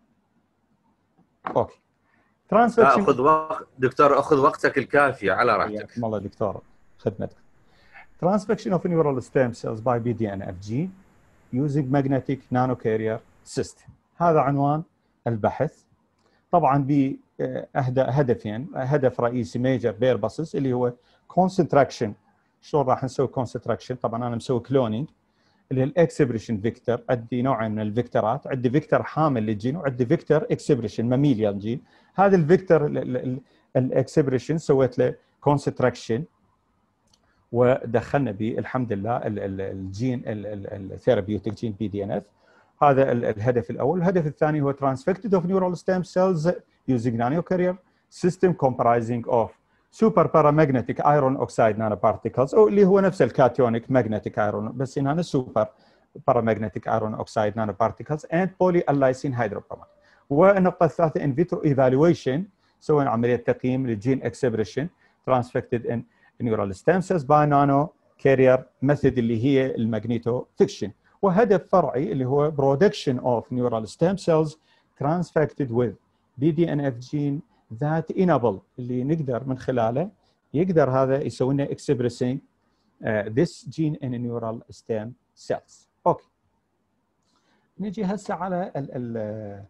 اوكي، ترانسفكشن. اخذ وقت دكتور، اخذ وقتك الكافي على راحتك. والله دكتور خدمتك. Transfection of neural stem cells by بي دي إن إف gene using magnetic nanocarrier system. هذا عنوان البحث. طبعا بأهدى هدفين، هدف رئيسي major purposes اللي هو concentration. شلون راح نسوي concentration؟ طبعا انا مسوي كلونينج اللي هي الاكسبريشن فيكتور. عندي نوعين من الفيكتورات، عندي فيكتور حامل للجين وعندي فيكتور اكسبريشن ماميليال جين. هذا الفيكتور الاكسبريشن سويت له concentration ودخلنا به الحمد لله الجين الثيرابيوتيك جين بي دي ان اف. هذا الهدف الاول. الهدف الثاني هو transfected of neural stem cells using nanocarrier system comprising of super paramagnetic iron oxide nanoparticles، او اللي هو نفس الكاتيونيك magnetic iron بس هنا super paramagnetic iron oxide nanoparticles and polyallycine hydrochromate. والنقطه الثالثه in vitro evaluation، سوينا عمليه تقييم للجين expression transfected in neural stem cells by nanocarrier method اللي هي الماجنيتوفيكشن. وهدف فرعي اللي هو production of neural stem cells transfected with بي دي إن إف gene that enable اللي نقدر من خلاله يقدر هذا يسوي لنا expressing uh, this gene in neural stem cells. اوكي، نجي هسه على ال ال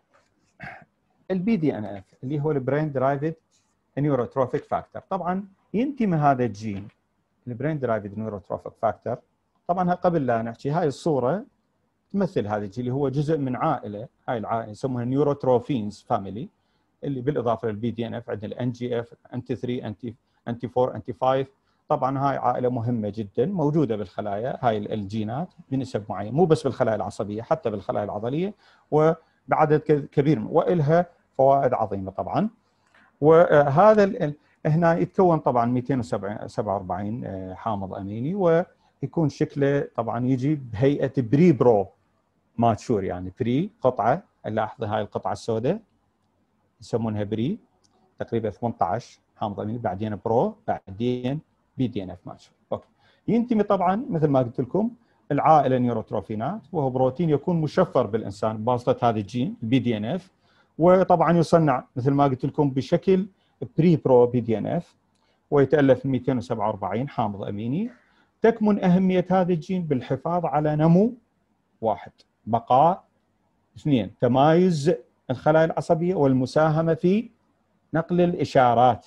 البي دي إن إف اللي هو البرين درايفد نيوروتروفيك فاكتور. طبعا ينتمي هذا الجين البرين درايفد نيوروتروفيك فاكتور. طبعا قبل لا نحكي، هاي الصوره تمثل هذا الجين اللي هو جزء من عائله، هاي العائله يسمونها نيوروتروفينز فاميلي، اللي بالاضافه للبي دي ان اف عندنا الان جي اف، انتي ثلاثة، انتي انتي أربعة، انتي خمسة. طبعا هاي عائله مهمه جدا موجوده بالخلايا، هاي الجينات بنسب معين، مو بس بالخلايا العصبيه حتى بالخلايا العضليه وبعدد كبير، والها فوائد عظيمه طبعا. وهذا هنا يتكون طبعا مئتين وسبعة وأربعين حامض اميني، ويكون شكله طبعا يجي بهيئه بري برو ماتشور، يعني بري قطعه، لاحظي هاي القطعه السوداء يسمونها بري، تقريبا ثمانية عشر حامض اميني، بعدين برو، بعدين بي دي ان اف ماتشور. اوكي، ينتمي طبعا مثل ما قلت لكم العائله نيوروتروفينات، وهو بروتين يكون مشفر بالانسان بواسطه هذا الجين البي دي ان اف، وطبعا يصنع مثل ما قلت لكم بشكل بري برو بي دي ان اف، ويتالف من مئتين وسبعة وأربعين حامض اميني. تكمن اهميه هذا الجين بالحفاظ على نمو واحد، بقاء اثنين، تمايز الخلايا العصبيه، والمساهمه في نقل الاشارات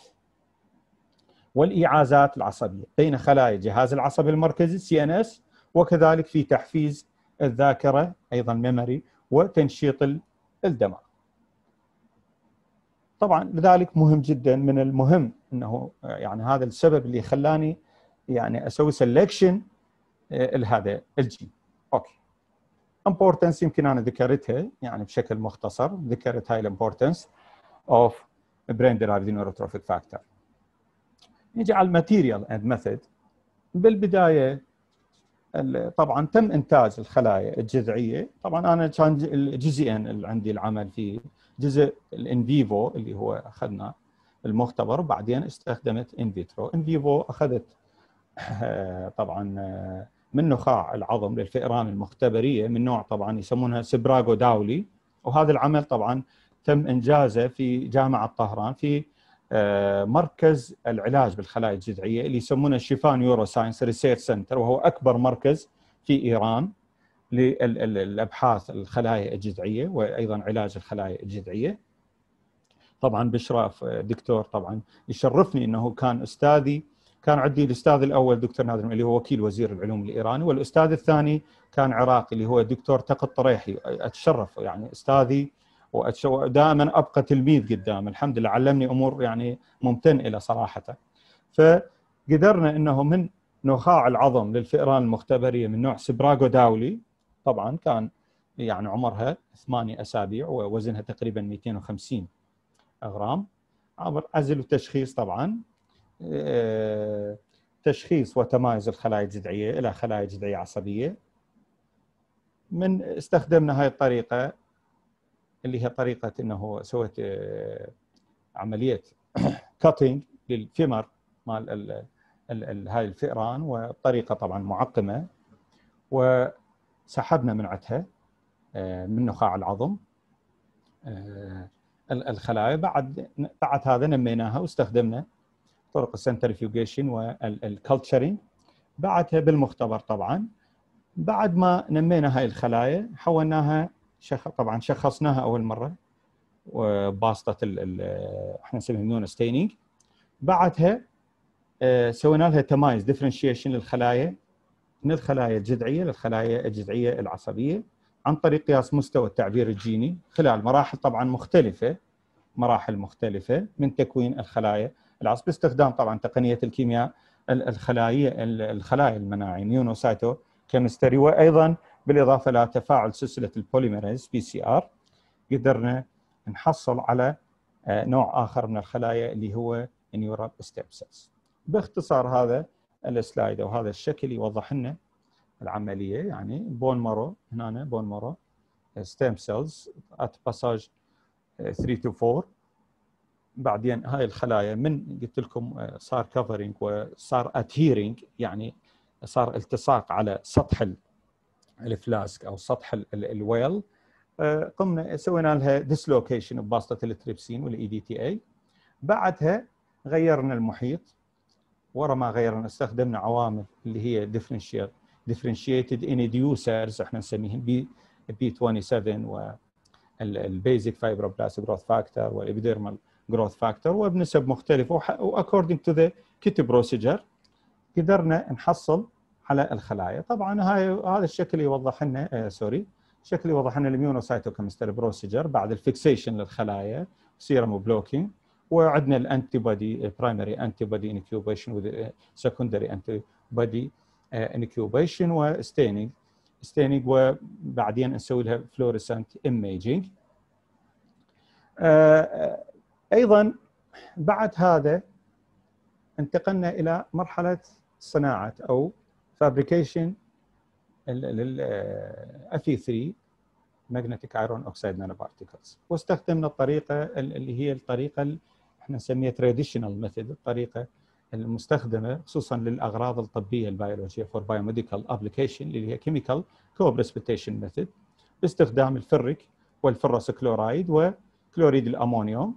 والايعازات العصبيه بين خلايا الجهاز العصبي المركزي سي ان اس، وكذلك في تحفيز الذاكره ايضا ميموري، وتنشيط الدماغ. طبعا لذلك مهم جدا، من المهم انه يعني هذا السبب اللي خلاني يعني اسوي سelection لهذا الجين. اوكي، importance يمكن انا ذكرتها يعني بشكل مختصر، ذكرت هاي الامبورتنس of brain derived neurotrophic factor. نيجي على الماتيريال اند ميثود. بالبدايه طبعا تم انتاج الخلايا الجذعيه، طبعا انا كان الجزئين اللي عندي العمل فيه، جزء الان فيفو اللي هو اخذنا المختبر، وبعدين استخدمت ان فيترو. ان فيفو اخذت طبعا من نخاع العظم للفئران المختبريه من نوع طبعا يسمونها سبراغو داولي، وهذا العمل طبعا تم انجازه في جامعه طهران في مركز العلاج بالخلايا الجذعيه اللي يسمونه شيفا نيورو ساينس ريسيرش سنتر، وهو اكبر مركز في ايران للابحاث الخلايا الجذعيه وايضا علاج الخلايا الجذعيه. طبعا باشراف دكتور طبعا يشرفني انه كان استاذي، كان عندي الاستاذ الاول دكتور نادر اللي هو وكيل وزير العلوم الايراني، والاستاذ الثاني كان عراقي اللي هو الدكتور تقي الطريحي. اتشرف يعني استاذي ودائما ابقى تلميذ قدام، الحمد لله علمني امور يعني ممتن الى صراحه. فقدرنا انه من نخاع العظم للفئران المختبريه من نوع سبراغو داولي، طبعا كان يعني عمرها ثمانية اسابيع ووزنها تقريبا مئتين وخمسين غرام، عبر عزل وتشخيص طبعا تشخيص وتمايز الخلايا الجذعيه الى خلايا جذعيه عصبيه. من استخدمنا هاي الطريقه اللي هي طريقه انه سويت عمليه كاتنج للفيمر مال ال ال هاي الفئران، وطريقه طبعا معقمه، وسحبنا من عندها من نخاع العظم الخلايا. بعد بعد هذا نميناها واستخدمنا طرق السنترفيوجيشن والكلتشرينج. بعدها بالمختبر طبعا بعد ما نمينا هاي الخلايا حولناها، شخ... طبعا شخصناها اول مره وباسطه ال... احنا نسميها نون ستينينج. بعدها آه سوينا لها تمايز ديفرنشيشن للخلايا من الخلايا الجذعيه للخلايا الجذعيه العصبيه عن طريق قياس مستوى التعبير الجيني خلال مراحل طبعا مختلفه مراحل مختلفه من تكوين الخلايا العصب، باستخدام طبعا تقنيه الكيمياء الخلايا الخلايا المناعي نيونوسايتو كيمستري، وايضا بالاضافه الى تفاعل سلسله البوليميريز بي سي ار قدرنا نحصل على نوع اخر من الخلايا اللي هو نيورال ستيم سيلز. باختصار هذا السلايد وهذا الشكل يوضح لنا العمليه، يعني بون مارو هنا بون مارو ستيم سيلز ات باساج ثلاثة تو أربعة. بعدين هاي الخلايا من قلت لكم صار كفرنج وصار ادهيرنج، يعني صار التصاق على سطح الفلاسك او سطح الويل، قمنا سوينا لها ديسلوكيشن بواسطه التريبسين والاي دي تي اي. بعدها غيرنا المحيط، ورا ما غيرنا استخدمنا عوامل اللي هي ديفرنشيال ديفرنشيتد انديوسرز احنا نسميهم بي بي سبعة وعشرين والبيزك فايبروبلاست جروث فاكتور والابيديرمال جروث فاكتور وبنسب مختلفه، واكوردنج تو ذا كيت بروسيجر قدرنا نحصل على الخلايا. طبعا هاي هذا الشكل يوضح لنا آه سوري الشكل يوضح لنا الاميونوسايتوكيمستري بروسيجر بعد الفيكسيشن للخلايا سيرم بلوكينج، وعندنا الانتي بودي برايمري انتي بودي انكيوبيشن وذ سكندري انتي بودي انكيوبيشن وستينينج ستينينج وبعدين نسوي لها فلوريسنت ايميجينج. آه ايضا بعد هذا انتقلنا الى مرحله صناعه او فابريكيشن للاف اي ثلاثة Magnetic Iron Oxide Nanoparticles، واستخدمنا الطريقه اللي هي الطريقه اللي احنا نسميها تراديشنال ميثود، الطريقه المستخدمه خصوصا للاغراض الطبيه البيولوجيه فور بايوميديكال ابلكيشن اللي هي كيميكال كوبريسبيتيشن ميثود، باستخدام الفريك والفرس كلورايد وكلوريد الامونيوم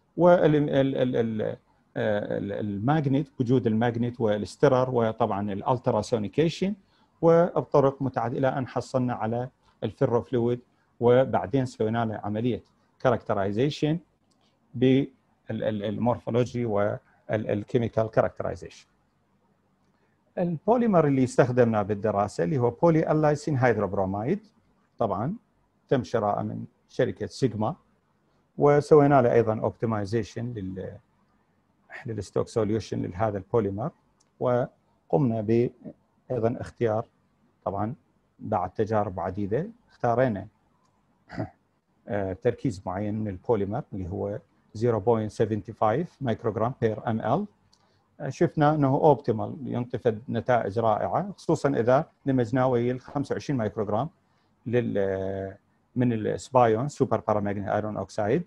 والماجنيت، وجود الماجنيت والاسترر وطبعا الالتراسونيكيشن، وبطرق متعدده الى ان حصلنا على الفيروفلويد، وبعدين سوينا له عمليه كاركترايزيشن بالمورفولوجي والكيميكال كاركترايزيشن. البوليمر اللي استخدمناه بالدراسه اللي هو بولي اللايسين هيدروبرومايد، طبعا تم شراءه من شركه سيجما، وسوينا له ايضا اوبتمايزيشن لل للستوك سوليوشن لهذا البوليمر، وقمنا ب ايضا اختيار طبعا بعد تجارب عديده اختارينا تركيز معين من البوليمر اللي هو صفر فاصلة سبعة خمسة مايكروغرام بير ام ال. شفنا انه اوبتيمال ينتفذ نتائج رائعه، خصوصا اذا دمجناه ويا خمسة وعشرين مايكروغرام لل من السبايون سوبر بارامagnetic ايرون اوكسايد.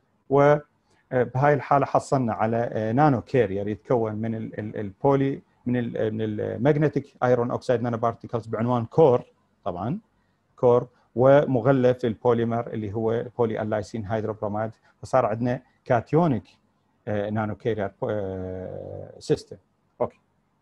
وبهاي الحاله حصلنا على نانو كارير يتكون من البولي من ال من الماجنتيك ايرون اوكسايد نانو بارتيكلز بعنوان كور، طبعا كور، ومغلف البوليمر اللي هو بولي اللايسين هيدروبروميد، فصار عندنا كاتيونيك نانو كارير سيستم. اوكي،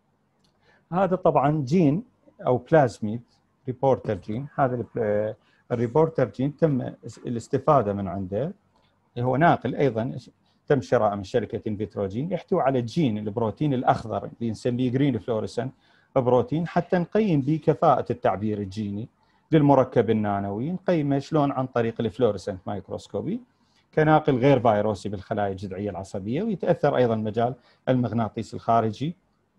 هذا طبعا جين او بلازميد ريبورتر جين. هذا الريبورتر جين تم الاستفاده من عنده، هو ناقل ايضا تم شراءه من شركه انفيتروجين، يحتوي على الجين البروتين الاخضر اللي نسميه جرين فلوريسنت بروتين، حتى نقيم به كفاءه التعبير الجيني للمركب النانوي. نقيمه شلون؟ عن طريق الفلوريسنت مايكروسكوبي كناقل غير فيروسي بالخلايا الجذعيه العصبيه، ويتاثر ايضا مجال المغناطيس الخارجي.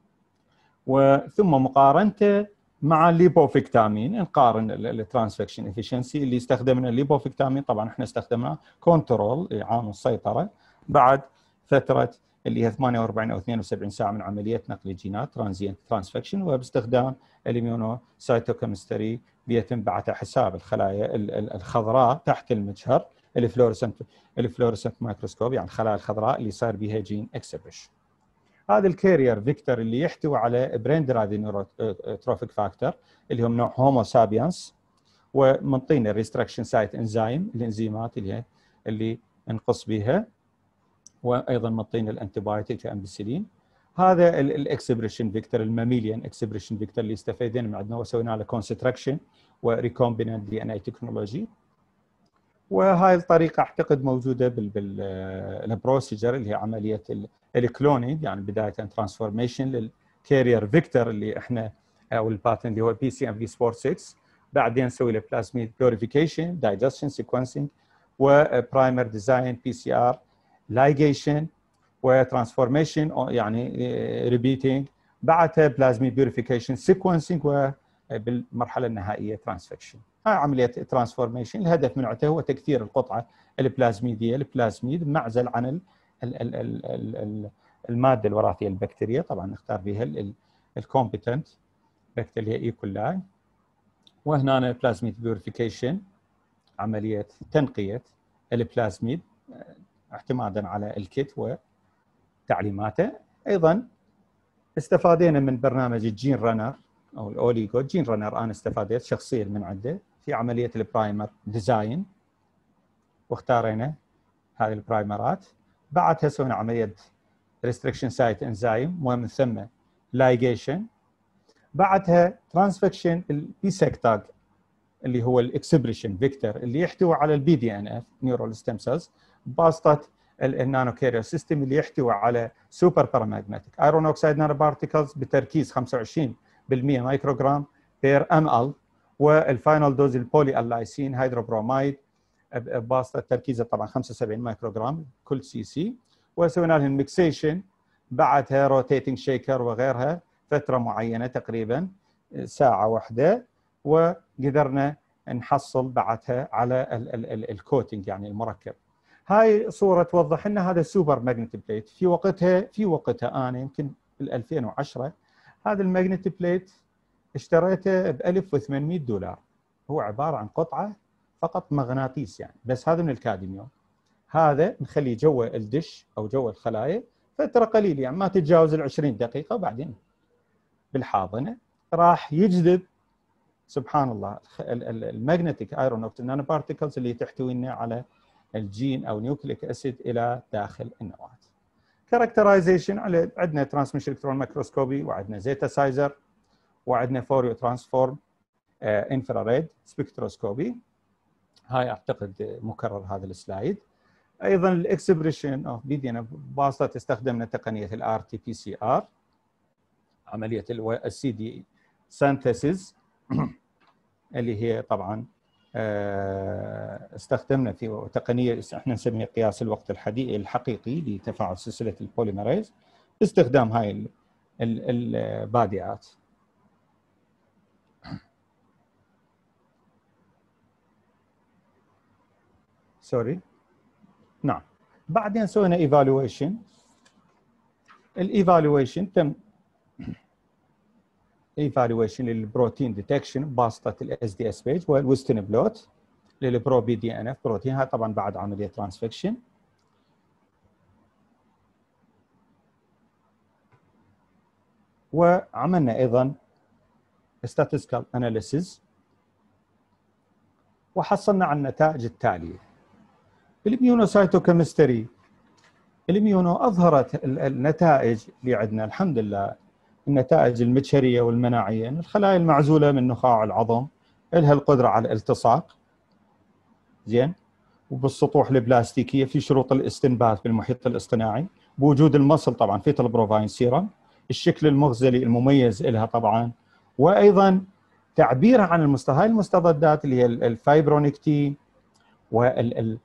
وثم مقارنته مع الليبوفيكتامين، نقارن الترانسفكشن افشنسي اللي استخدمنا الليبوفيكتامين. طبعا احنا استخدمنا كنترول عام السيطره بعد فتره اللي هي ثمانية وأربعين او اثنين وسبعين ساعه من عمليه نقل الجينات ترانزيانت ترانسفكشن، وباستخدام الاميونو سايتوكيمستري بيتم بعد حساب الخلايا الخضراء تحت المجهر الفلوريسنت الفلوريسنت مايكروسكوب، يعني الخلايا الخضراء اللي صار بها جين اكسبريشن. هذا الكارير فيكتور اللي يحتوي على برين درايفد نيوروتروفيك فاكتور اللي هم نوع هومو سابيانس، ومنطينا الريستركشن سايت انزيم، الانزيمات اللي اللي نقص بها، وايضا منطينا الانتيبايوتيك امبسيلين. هذا الاكسبريشن فيكتور الماميليان اكسبريشن فيكتور اللي استفيدنا من عندنا وسوينا له كونستراكشن وريكومبيننت دي ان اي تكنولوجي. وهاي الطريقه اعتقد موجوده بالبروسيجر اللي هي عمليه الكلونينج، يعني بدايه ترانسفورميشن للكارير فيكتور اللي احنا او الباتن اللي هو بي سي ام في سبور ستة، بعدين نسوي له بلازميد بيوريفيكيشن، دايجستشن، سيكونسنج، وبرايمر ديزاين، بي سي ار، لايجيشن، وترانسفورميشن يعني ريبيتنج، بعدها بلازميد بيوريفيكيشن، سيكونسنج، وبالمرحله النهائيه ترانسفكشن. هاي عمليه ترانسفورميشن الهدف منعته هو تكثير القطعه البلازميديه، البلازميد معزل عن ال ال ال ال ال الماده الوراثيه البكتيريه. طبعا نختار بها الكومبتنت بكتيريا ايكولاي. وهنا البلازميد بيوريفيكيشن عمليه تنقيه البلازميد اعتمادا على الكيت وتعليماته. ايضا استفادينا من برنامج الجين رانر او الاوليجو جين رانر، انا استفادت شخصيا من عنده في عمليه البرايمر ديزاين، واختارينا هذه البرايمرات. بعدها سوينا عمليه ريستريكشن سايت انزيم ومن ثم لايجيشن، بعدها ترانسفكشن البيسكتاج اللي هو الاكسبريشن فيكتور اللي يحتوي على البي دي ان اف نيورال ستيم سيلز بواسطه النانو كارير سيستم اللي يحتوي على سوبر بارامagnetic ايرون اوكسايد نانو بارتيكلز بتركيز خمسة وعشرين بالمئة مايكروغرام بير ام ال، والفاينل دوز البولي اللايسين هيدروبروميد بواسطه تركيزه طبعا خمسة وسبعين مايكروغرام كل سي سي. وسوينا لهم ميكسيشن، بعدها روتيتنج شيكر وغيرها فتره معينه تقريبا ساعه واحده، وقدرنا نحصل بعدها على الكوتنج يعني المركب. هاي صوره توضح لنا هذا السوبر ماجنت بليت في وقتها في وقتها انا يمكن بال ألفين وعشرة هذا الماجنت بليت اشتريته ب ألف وثمانمئة دولار. هو عباره عن قطعه فقط مغناطيس يعني، بس هذا من الكادميوم. هذا نخليه جوا الدش او جوا الخلايا فتره قليله يعني ما تتجاوز ال عشرين دقيقه، وبعدين بالحاضنه راح يجذب سبحان الله الماجنتيك ايرون اوكسايد نانو بارتيكلز اللي تحتوي لنا على الجين او نيوكليك اسيد الى داخل النواه. كاركترايزيشن على عندنا ترانسميشن الكترون مايكروسكوبي، وعندنا زيتا سايزر، وعندنا فوريو ترانسفورم انفراريد سبكتروسكوبي. هاي اعتقد مكرر هذا السلايد. ايضا الاكسبريشن اوف بي دي ان بواسطه استخدمنا تقنيه الار تي بي سي ار عمليه السي دي سينثيسيس اللي هي طبعا استخدمنا في تقنيه احنا نسميها قياس الوقت الحديثي الحقيقي لتفاعل سلسله البوليمريز باستخدام هاي البادئات. سوري نعم. بعدين سوينا ايفالويشن. الايفالويشن تم ايفالويشن للبروتين ديتكشن بواسطه الاس دي اس بيج والويستن بلوت للبرو بي دي ان اف بروتين. هاي طبعا بعد عمليه ترانسفكشن. وعملنا ايضا statistical analysis وحصلنا على النتائج التاليه. بالاميونوسايتوكيمستري الاميونو اظهرت النتائج اللي عندنا الحمد لله، النتائج المتشريه والمناعيه، الخلايا المعزوله من نخاع العظم لها القدره على الالتصاق زين وبالسطوح البلاستيكيه في شروط الاستنبات بالمحيط الاصطناعي، بوجود المصل طبعا في البروفاين سيرم، الشكل المغزلي المميز لها طبعا، وايضا تعبيرها عن المستوى. هاي المستضدات اللي هي الفايبرونكتين وال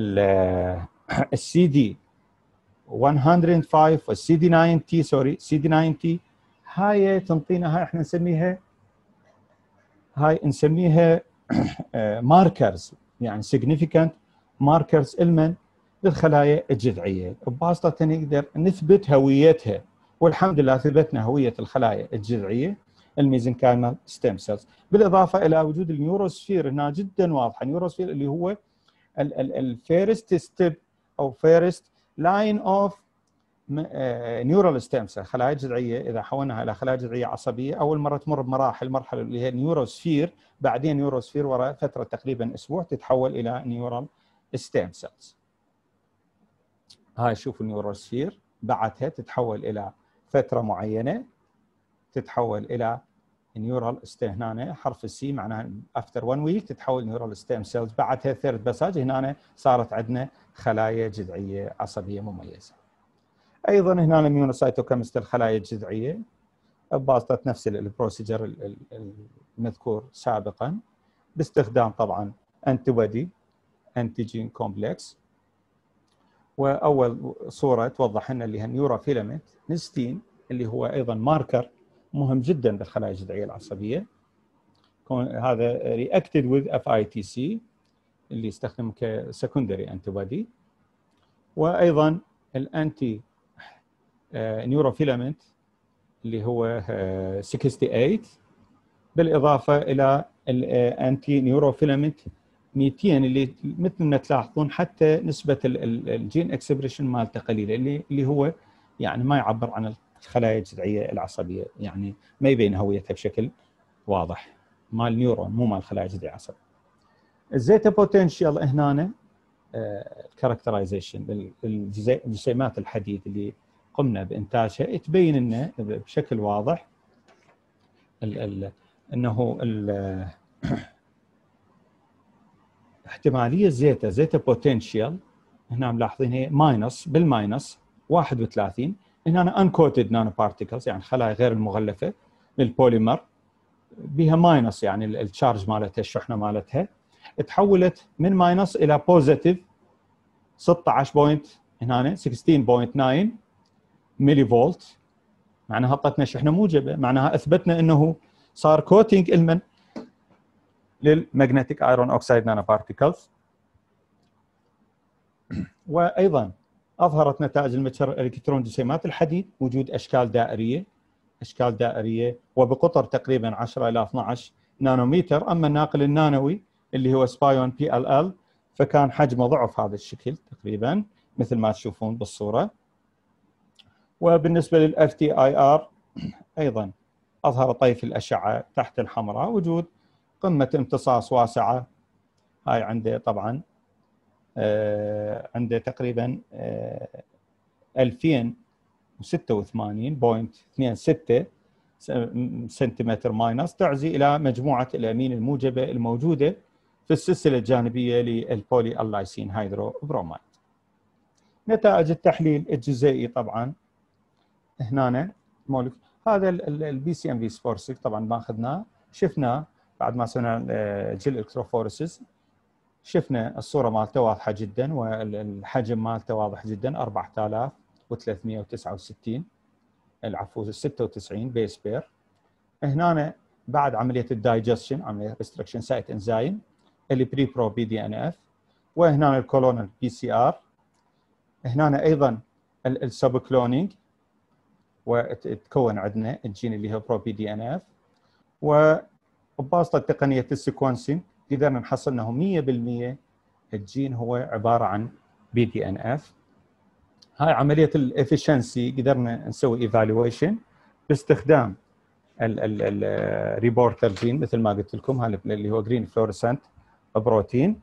السي دي مئة وخمسة والسي دي تسعين سوري سي دي تسعين، هاي تنطينا، هاي احنا نسميها هاي نسميها ماركرز، يعني significant ماركرز المن للخلايا الجذعيه، بواسطه نقدر نثبت هويتها. والحمد لله ثبتنا هويه الخلايا الجذعيه الميزنكايمال ستيم سيلز، بالاضافه الى وجود النيوروسفير هنا جدا واضحه. النيوروسفير اللي هو الفيرست ستيب او فيرست لاين اوف نيورال ستيم سيل، خلايا جذعيه. اذا حولناها الى خلايا جذعيه عصبيه اول مره تمر بمراحل، مرحله اللي هي نيوروسفير، بعدين نيوروسفير وراء فتره تقريبا اسبوع تتحول الى نيورال ستيم سيلز. هاي شوفوا النيوروسفير بعدها تتحول الى فتره معينه تتحول الى نيورال ستيم، هنا حرف السي معناها افتر وان ويك تتحول نيورال ستيم سيلز. بعدها ثيرد باساج هنا صارت عندنا خلايا جذعيه عصبيه مميزه. ايضا هنا الميونوسايتوكيمستري الخلايا الجذعيه بواسطه نفس البروسيجر المذكور سابقا، باستخدام طبعا انتي بودي انتيجين كومبلكس. واول صوره توضح لنا اللي هي النيوروفيلامنت نستين اللي هو ايضا ماركر مهم جدا بالخلايا الجذعيه العصبيه. هذا رياكتد وذ اف اي تي سي اللي يستخدم كسكندري انتي بودي. وايضا الانتي نيوروفيلامنت اللي هو ثمانية وستين، بالاضافه الى الانتي نيوروفيلامنت مئتين اللي مثل ما تلاحظون حتى نسبه الجين اكسبريشن مالته قليله، اللي اللي هو يعني ما يعبر عن الخلايا الجذعيه العصبيه، يعني ما يبين هويتها بشكل واضح، مال نيورون مو مال خلايا جذعيه عصبيه. الزيتا بوتنشال هنا الكاركترايزيشن الجسيمات الحديد اللي قمنا بانتاجها تبين لنا بشكل واضح ال ال انه ال احتماليه زيتا زيتا بوتنشال هنا ملاحظين هي ماينس بالماينس واحد وثلاثين. هنا انكوتد نانو بارتيكلز يعني خلايا غير المغلفه للبوليمر بها ماينس، يعني التشارج مالتها الشحنه مالتها تحولت من ماينس الى بوزيتيف ستة عشر بوينت هنا ستة عشر فاصلة تسعة ملي فولت، معناها اعطتنا شحنه موجبه، معناها اثبتنا انه صار كوتينج المن للمagnetic ايرون اوكسايد نانو بارتيكلز. وايضا اظهرت نتائج المتشر الكترون جسيمات الحديد وجود اشكال دائريه اشكال دائريه وبقطر تقريبا عشرة الى اثني عشر نانومتر. اما الناقل النانوي اللي هو سبايون بي ال ال فكان حجمه ضعف هذا الشكل تقريبا مثل ما تشوفون بالصوره. وبالنسبه للاف تي اي ار ايضا اظهر طيف الاشعه تحت الحمراء وجود قمه امتصاص واسعه. هاي عنده طبعا آه عنده تقريبا آه ألفين وستة وثمانين فاصلة اثنين وستين سنتيمتر ماينس، تعزي الى مجموعه الامين الموجبه الموجوده في السلسله الجانبيه للبولي اللايسين هيدرو برومايد. نتائج التحليل الجزيئي طبعا هنا مولك هذا البي سي ام في سبورسك طبعا ما اخذناه، شفناه بعد ما سوينا جيل الكتروفوريسز، شفنا الصوره مالته واضحه جدا والحجم مالته واضح جدا أربعة آلاف وثلاثمئة وتسعة وستين العفو ستة وتسعين بيس بير. هنا بعد عمليه الدايجستشن عمليه ريستركشن سايت انزايم اللي بري برو بي دي ان اف، وهنا الكولونال بي سي ار هنا ايضا السب كلونينج، وتكون عندنا الجين اللي هو برو بي دي ان اف، وبواسطه تقنيه السيكونسينج قدرنا نحصل انه مية بالمية الجين هو عباره عن بي دي ان اف. هاي عمليه الافشنسي قدرنا نسوي ايفالويشن باستخدام الريبورتر جين مثل ما قلت لكم، هذا اللي هو جرين فلورسنت بروتين.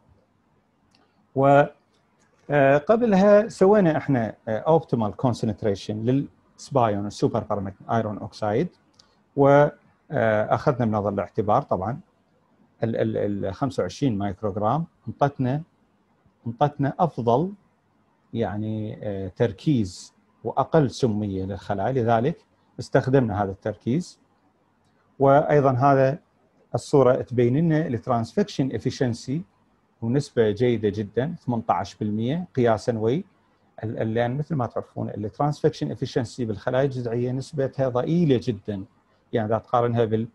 وقبلها سوينا احنا اوبتيمال كونسنتريشن للسبايون السوبر بارامتر ايرون اوكسايد، واخذنا بنظر الاعتبار طبعا ال خمسة وعشرين مايكروغرام انطتنا انطتنا افضل يعني تركيز واقل سميه للخلايا، لذلك استخدمنا هذا التركيز. وايضا هذا الصوره تبين لنا الترانسفكشن افشنسي ونسبه جيده جدا ثمانية عشر بالمئة قياسا وي، لان مثل ما تعرفون الترانسفكشن افشنسي بالخلايا الجذعيه نسبتها ضئيله جدا، يعني اذا تقارنها بال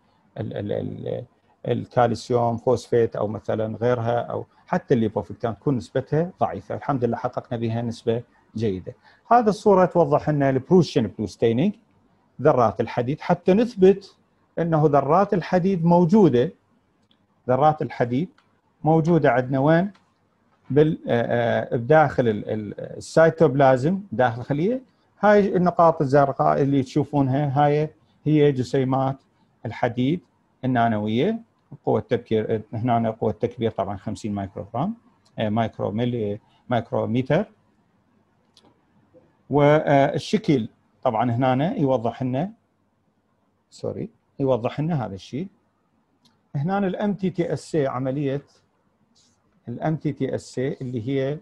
الكالسيوم فوسفات او مثلا غيرها او حتى الليبوفيكتان تكون نسبتها ضعيفه، الحمد لله حققنا بها نسبه جيده. هذه الصوره توضح لنا البروشن بلو ستينينج ذرات الحديد، حتى نثبت انه ذرات الحديد موجوده، ذرات الحديد موجوده عندنا وين؟ بال بداخل السيتوبلازم داخل الخليه. هاي النقاط الزرقاء اللي تشوفونها هاي هي جسيمات الحديد النانويه، قوه التبكير هنا قوه التكبير طبعا خمسين مايكروغرام مايكرو ملي مايكرومتر. والشكل طبعا هنا يوضح لنا سوري يوضح لنا هذا الشيء. هنا الام تي تي اس اي عمليه الام تي تي اس اي اللي هي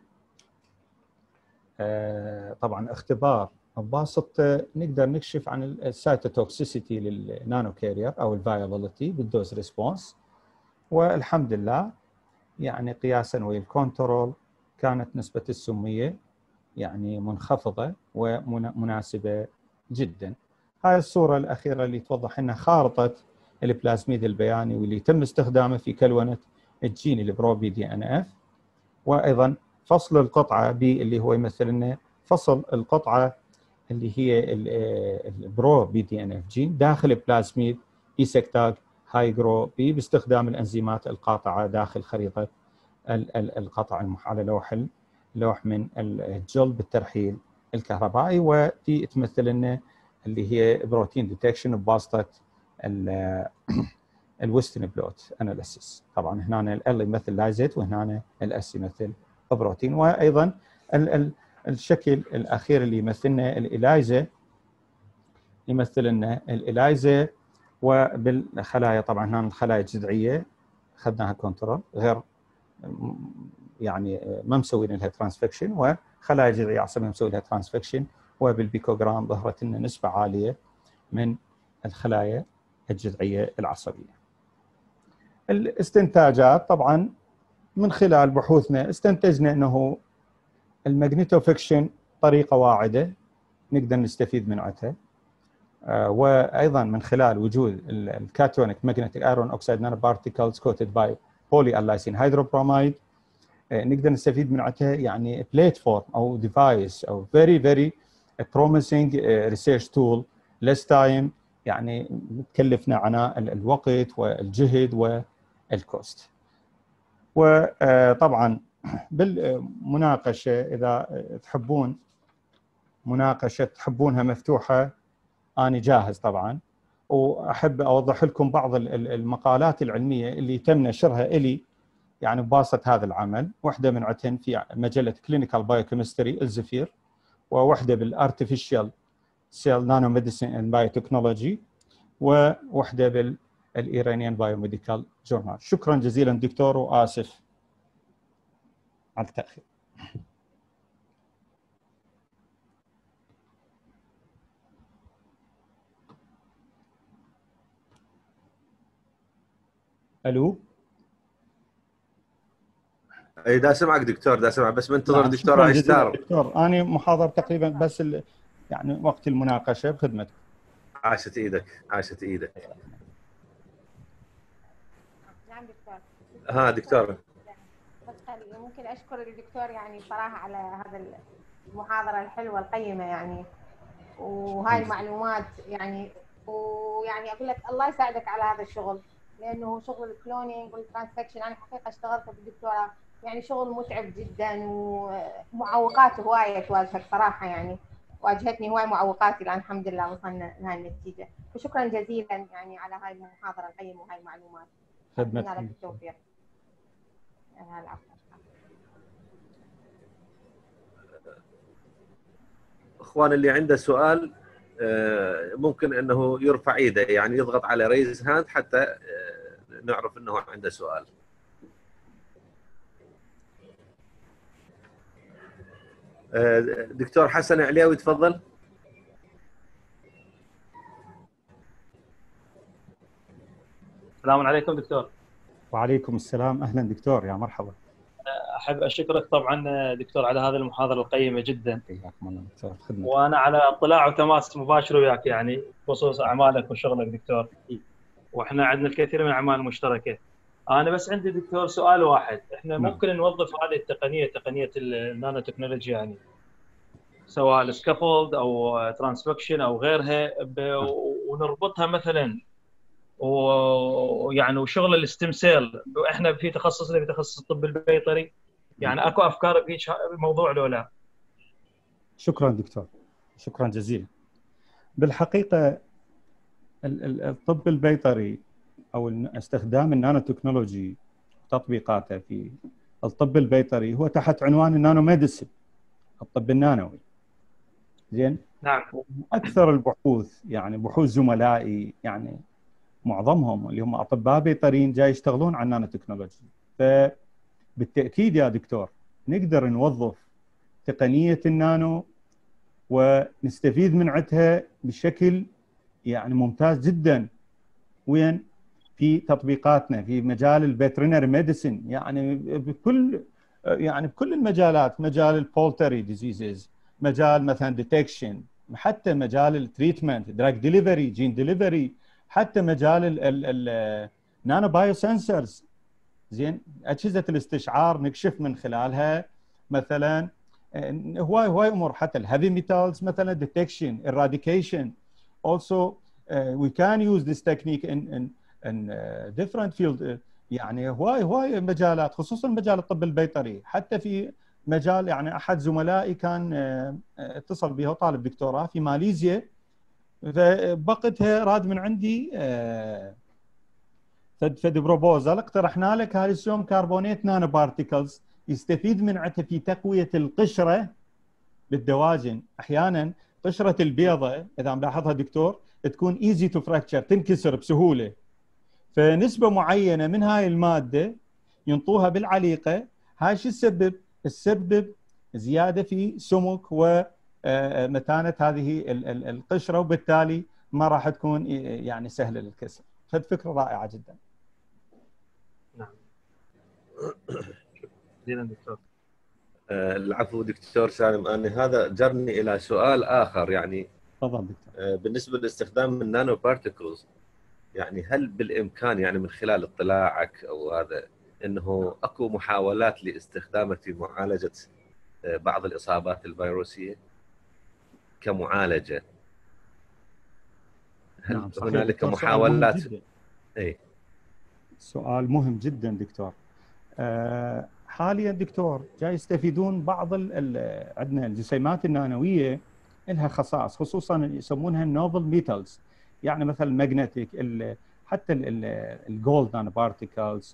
آه طبعا اختبار بواسطه نقدر نكشف عن السايتوتوكسيسيتي للنانو كارير او الفايبلتي بالدوز ريسبونس. والحمد لله يعني قياسا والكنترول كانت نسبه السميه يعني منخفضه ومناسبه جدا. هاي الصوره الاخيره اللي توضح لنا خارطه البلازميد البياني واللي تم استخدامه في كلونه الجين البرو بي دي ان اف، وايضا فصل القطعه بي اللي هو يمثل لنا فصل القطعه اللي هي البرو بي دي ان اف جين داخل بلازميد ايسكتاج هايجرو بي باستخدام الانزيمات القاطعه داخل خريطه القطع على لوح لوح من الجل بالترحيل الكهربائي، ودي تمثل لنا اللي هي بروتين ديتكشن بواسطه الويسترن بلوت اناليسيس. طبعا هنا ال يمثل لايزيت وهنا الاس يمثل بروتين. وايضا ال ال الشكل الاخير اللي يمثلنا الإلايزا يمثل لنا الإلايزا وبالخلايا طبعا هنا الخلايا الجذعيه اخذناها كنترول غير يعني ما مسوين لها ترانسفكشن، وخلايا جذعيه عصبيه مسوي لها ترانسفكشن، وبالبيكوغرام ظهرت لنا نسبه عاليه من الخلايا الجذعيه العصبيه. الاستنتاجات طبعا من خلال بحوثنا استنتجنا انه الماجنيتوفيكشن طريقه واعده نقدر نستفيد من عندها، آه وايضا من خلال وجود الكاتيونيك ماجنتيك ايرون اوكسايد نانو بارتيكلز كوتد باي بولي اللايسين هيدروبرومايد آه نقدر نستفيد من عندها يعني بلاتفورم او ديفايس او فيري فيري بروميسنج ريسيرش تول ليس تايم، يعني تكلفنا عناء الوقت والجهد والكوست. وطبعا بالمناقشه اذا تحبون مناقشه تحبونها مفتوحه انا جاهز طبعا، واحب اوضح لكم بعض المقالات العلميه اللي تم نشرها الي يعني بواسطه هذا العمل. واحده من عتن في مجله كلينيكال بايوكيمستري الزفير، وواحده بالارتفيشال سيل نانو ميديسين اند بايوتكنولوجي، وواحده بالايرانيان بايوميديكال جورنال. شكرا جزيلا دكتور، واسف على التاخير. الو اي دا سمعك دكتور، دا سمعك، بس منتظر نعم. دكتور عيستار. دكتور انا محاضر تقريبا بس ال... يعني وقت المناقشه بخدمتك. عاشت ايدك عاشت ايدك. نعم دكتور. ها دكتور بس ممكن اشكر الدكتور يعني صراحه على هذا المحاضرة الحلوة القيمة يعني، وهاي المعلومات يعني، ويعني أقول لك الله يساعدك على هذا الشغل، لأنه شغل الكلونينج والترانسفكشن أنا حقيقة اشتغلت بالدكتوراه، يعني شغل متعب جدا ومعوقات هواية تواجهك صراحة، يعني واجهتني هواي معوقات الآن الحمد لله وصلنا لهذه النتيجة. وشكرا جزيلا يعني على هاي المحاضرة القيمة وهاي المعلومات. أتمنى لك التوفيق. العفو. اخوان اللي عنده سؤال ممكن انه يرفع ايده، يعني يضغط على ريز هاند حتى نعرف انه عنده سؤال. دكتور حسن عليوي تفضل. السلام عليكم دكتور. وعليكم السلام، اهلا دكتور، يا مرحبا. احب اشكرك طبعا دكتور على هذه المحاضره القيمه جدا. حياكم الله دكتور، خدمة. وانا على اطلاع وتماس مباشر وياك يعني بخصوص اعمالك وشغلك دكتور، واحنا عندنا الكثير من الاعمال المشتركه. انا بس عندي دكتور سؤال واحد، احنا ممكن نوظف هذه التقنيه تقنيه النانو تكنولوجي يعني سواء السكافولد او ترانسفكشن او غيرها ونربطها مثلا ويعني وشغل الاستم سيل، احنا في تخصصنا في تخصص الطب البيطري، يعني اكو افكار في الموضوع لو لا؟ شكرا دكتور، شكرا جزيلا. بالحقيقه الطب البيطري او استخدام النانو تكنولوجي وتطبيقاته في الطب البيطري هو تحت عنوان النانو ميديسن، الطب النانوي. زين؟ نعم. اكثر البحوث يعني بحوث زملائي يعني معظمهم اللي هم اطباء بيطريين جاي يشتغلون على النانو تكنولوجي. فبالتاكيد يا دكتور نقدر نوظف تقنيه النانو ونستفيد من عندها بشكل يعني ممتاز جدا. وين؟ في تطبيقاتنا في مجال الفيترينري ميديسن، يعني بكل يعني بكل المجالات، مجال البولتري ديزيزز، مجال مثلا ديتكشن، حتى مجال التريتمنت، دراج ديليفري، جين ديليفري، حتى مجال النانو بايو سنسرز. زين؟ اجهزه الاستشعار نكشف من خلالها مثلا هواي هواي امور، حتى الهيفي ميتالز مثلا ديتكشن، eradication. also uh, we can use this technique in in in uh, different field. uh, يعني هواي هواي مجالات، خصوصا مجال الطب البيطري. حتى في مجال يعني احد زملائي كان uh, اتصل به طالب دكتوراه في ماليزيا، فبقتها راد من عندي فد فد بروبوزال اقترحنا له كالسيوم كربونات نانو بارتيكلز يستفيد من عندها في تقويه القشره بالدواجن. احيانا قشره البيضه اذا ملاحظها دكتور تكون ايزي تو فراكتشر، تنكسر بسهوله، فنسبه معينه من هاي الماده ينطوها بالعليقه. هاي شو السبب؟ السبب زياده في سمك ومتانه هذه القشره، وبالتالي ما راح تكون يعني سهله للكسر. فهذه فكره رائعه جدا. نعم. جزيلا دكتور. العفو دكتور سالم، أنا هذا جرني إلى سؤال آخر. يعني تفضل دكتور. بالنسبة لاستخدام النانو بارتيكلز، يعني هل بالإمكان يعني من خلال اطلاعك أو هذا أنه أكو محاولات لاستخدامه في معالجة بعض الإصابات الفيروسية كمعالجة؟ هل نعم صحيح. هنالك محاولات؟ سؤال أي سؤال مهم جدا دكتور. أه حاليا دكتور جاي يستفيدون بعض عندنا الجسيمات النانويه لها خصائص، خصوصا يسمونها النوفل ميتالز، يعني مثلا الماجنتيك، حتى الجولد نانو بارتيكلز،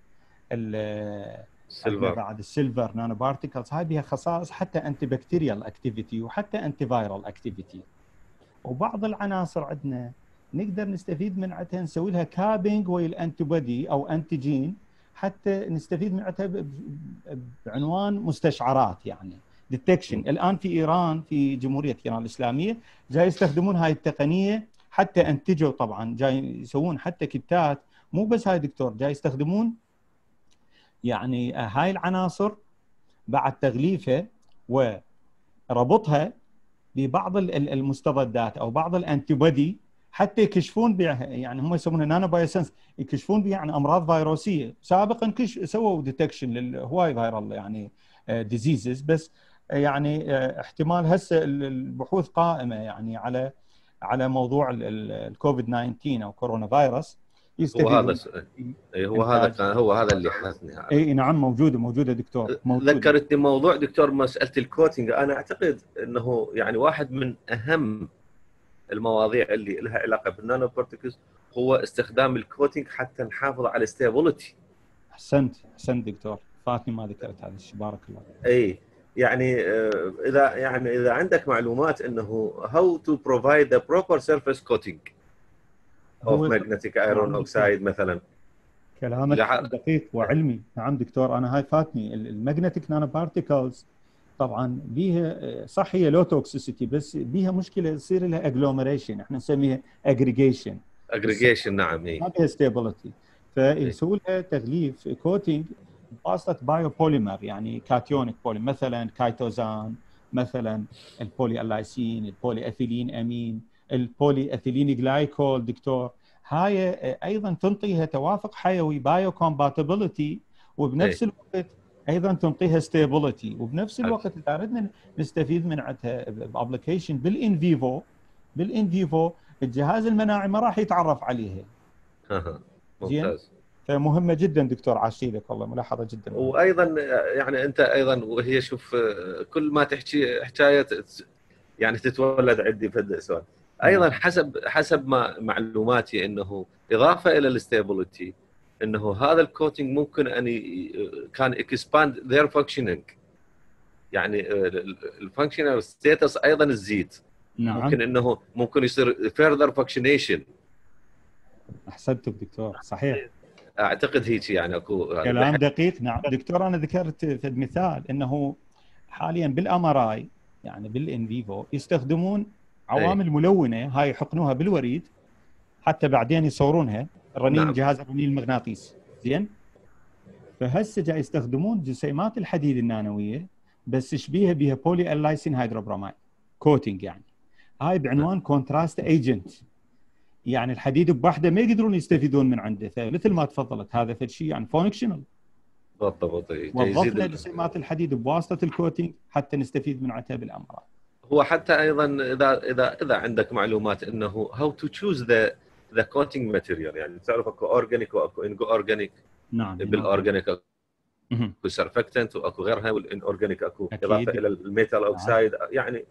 السيلفر، بعد السيلفر نانو بارتيكلز. هاي بها خصائص حتى انتي بكتيريال اكتيفيتي وحتى انتي فايرال اكتيفيتي. وبعض العناصر عندنا نقدر نستفيد من عندها نسوي لها كابينج ويا الانتي بودي او انتيجين، حتى نستفيد من عندها بعنوان مستشعرات يعني ديتكشن. الان في ايران، في جمهوريه ايران الاسلاميه جاي يستخدمون هاي التقنيه، حتى انتجوا طبعا جاي يسوون حتى كتات. مو بس هاي دكتور، جاي يستخدمون يعني هاي العناصر بعد تغليفها وربطها ببعض المستضدات او بعض الانتي بودي، حتى يكشفون بها، يعني هم يسمونها نانو بايوسنس، يكشفون بها عن امراض فيروسيه. سابقا كش سووا ديتكشن للهواي فايرال يعني ديزيزز، بس يعني احتمال هسه البحوث قائمه يعني على على موضوع الكوفيد تسعة عشر او كورونا فيروس. هو هذا اي هو هذا كان هو هذا اللي حدثني. اي نعم موجوده موجوده دكتور موجودة. ذكرتني موضوع دكتور مساله الكوتينج. انا اعتقد انه يعني واحد من اهم المواضيع اللي لها علاقه بالنانو بارتكلز هو استخدام الكوتينج حتى نحافظ على الستابيليتي. احسنت احسنت دكتور، فاتني ما ذكرت هذا الشيء، بارك الله. اي يعني اذا يعني اذا عندك معلومات انه how to provide the proper surface coating of magnetic iron oxide مثلا. كلامك دقيق وعلمي. نعم دكتور، انا هاي فاتني. الماجنتيك نانو بارتيكلز طبعا بيها صح هي لو توكسيسيتي، بس بيها مشكله يصير لها اجلوميريشن، احنا نسميها اجريجيشن. اجريجيشن نعم. اي ما بيها ستابيليتي، فيسوي لها تغليف كوتينج بواسطه بايو بوليمر، يعني كاتيونيك بوليمر، مثلا كايتوزان، مثلا البولي اللايسين، البولي اثيلين امين، البولي اثيلين جلايكول. دكتور هاي ايضا تنطيها توافق حيوي بايو كومباتيبلتي، وبنفس الوقت ايضا تنطيها ستابيليتي، وبنفس الوقت اذا اردنا نستفيد من عندها بابلكيشن بالان فيفو بالان فيفو الجهاز المناعي ما راح يتعرف عليها. اها ممتاز. فمهمه جدا دكتور، عاشي لك والله، ملاحظه جدا. وايضا يعني انت ايضا وهي شوف كل ما تحكي حكايه يعني تتولد عندي فد سؤال. ايضا حسب حسب ما معلوماتي انه اضافه الى الاستابيليتي انه هذا الكوتينج ممكن ان كان اكسباند ذير فانكشنينج، يعني الفانكشنال ستاتس ايضا تزيد. نعم. ممكن انه ممكن يصير فيرذر فانكشنيشن. احسنت دكتور، صحيح. اعتقد هيك يعني اكو كلام دقيق. نعم دكتور، انا ذكرت في مثال انه حاليا بالام ار اي يعني بالان فيفو يستخدمون عوامل أي. ملونه، هاي يحقنوها بالوريد حتى بعدين يصورونها الرنين. نعم. جهاز الرنين المغناطيسي زين. فهسه جاي يستخدمون جسيمات الحديد النانويه بس شبيهه بها بولي اللايسين هيدروبرومايد كوتينج، يعني هاي بعنوان كونتراست ايجنت. يعني الحديد بوحده ما يقدرون يستفيدون من عنده، فمثل ما تفضلت هذا فشيء يعني فانكشنال. بالضبط. وظفنا جسيمات الحديد بواسطه الكوتينج حتى نستفيد من عندها بالامراض. هو حتى ايضا اذا اذا اذا عندك معلومات انه how to choose the the coating material، يعني تعرف اكو اورجانيك واكو انجو اورجانيك. نعم. بالاورجانيك اكو سرفكتنت واكو غيرها، والان اورجانيك اكو اضافه الى الميتال اوكسايد. يعني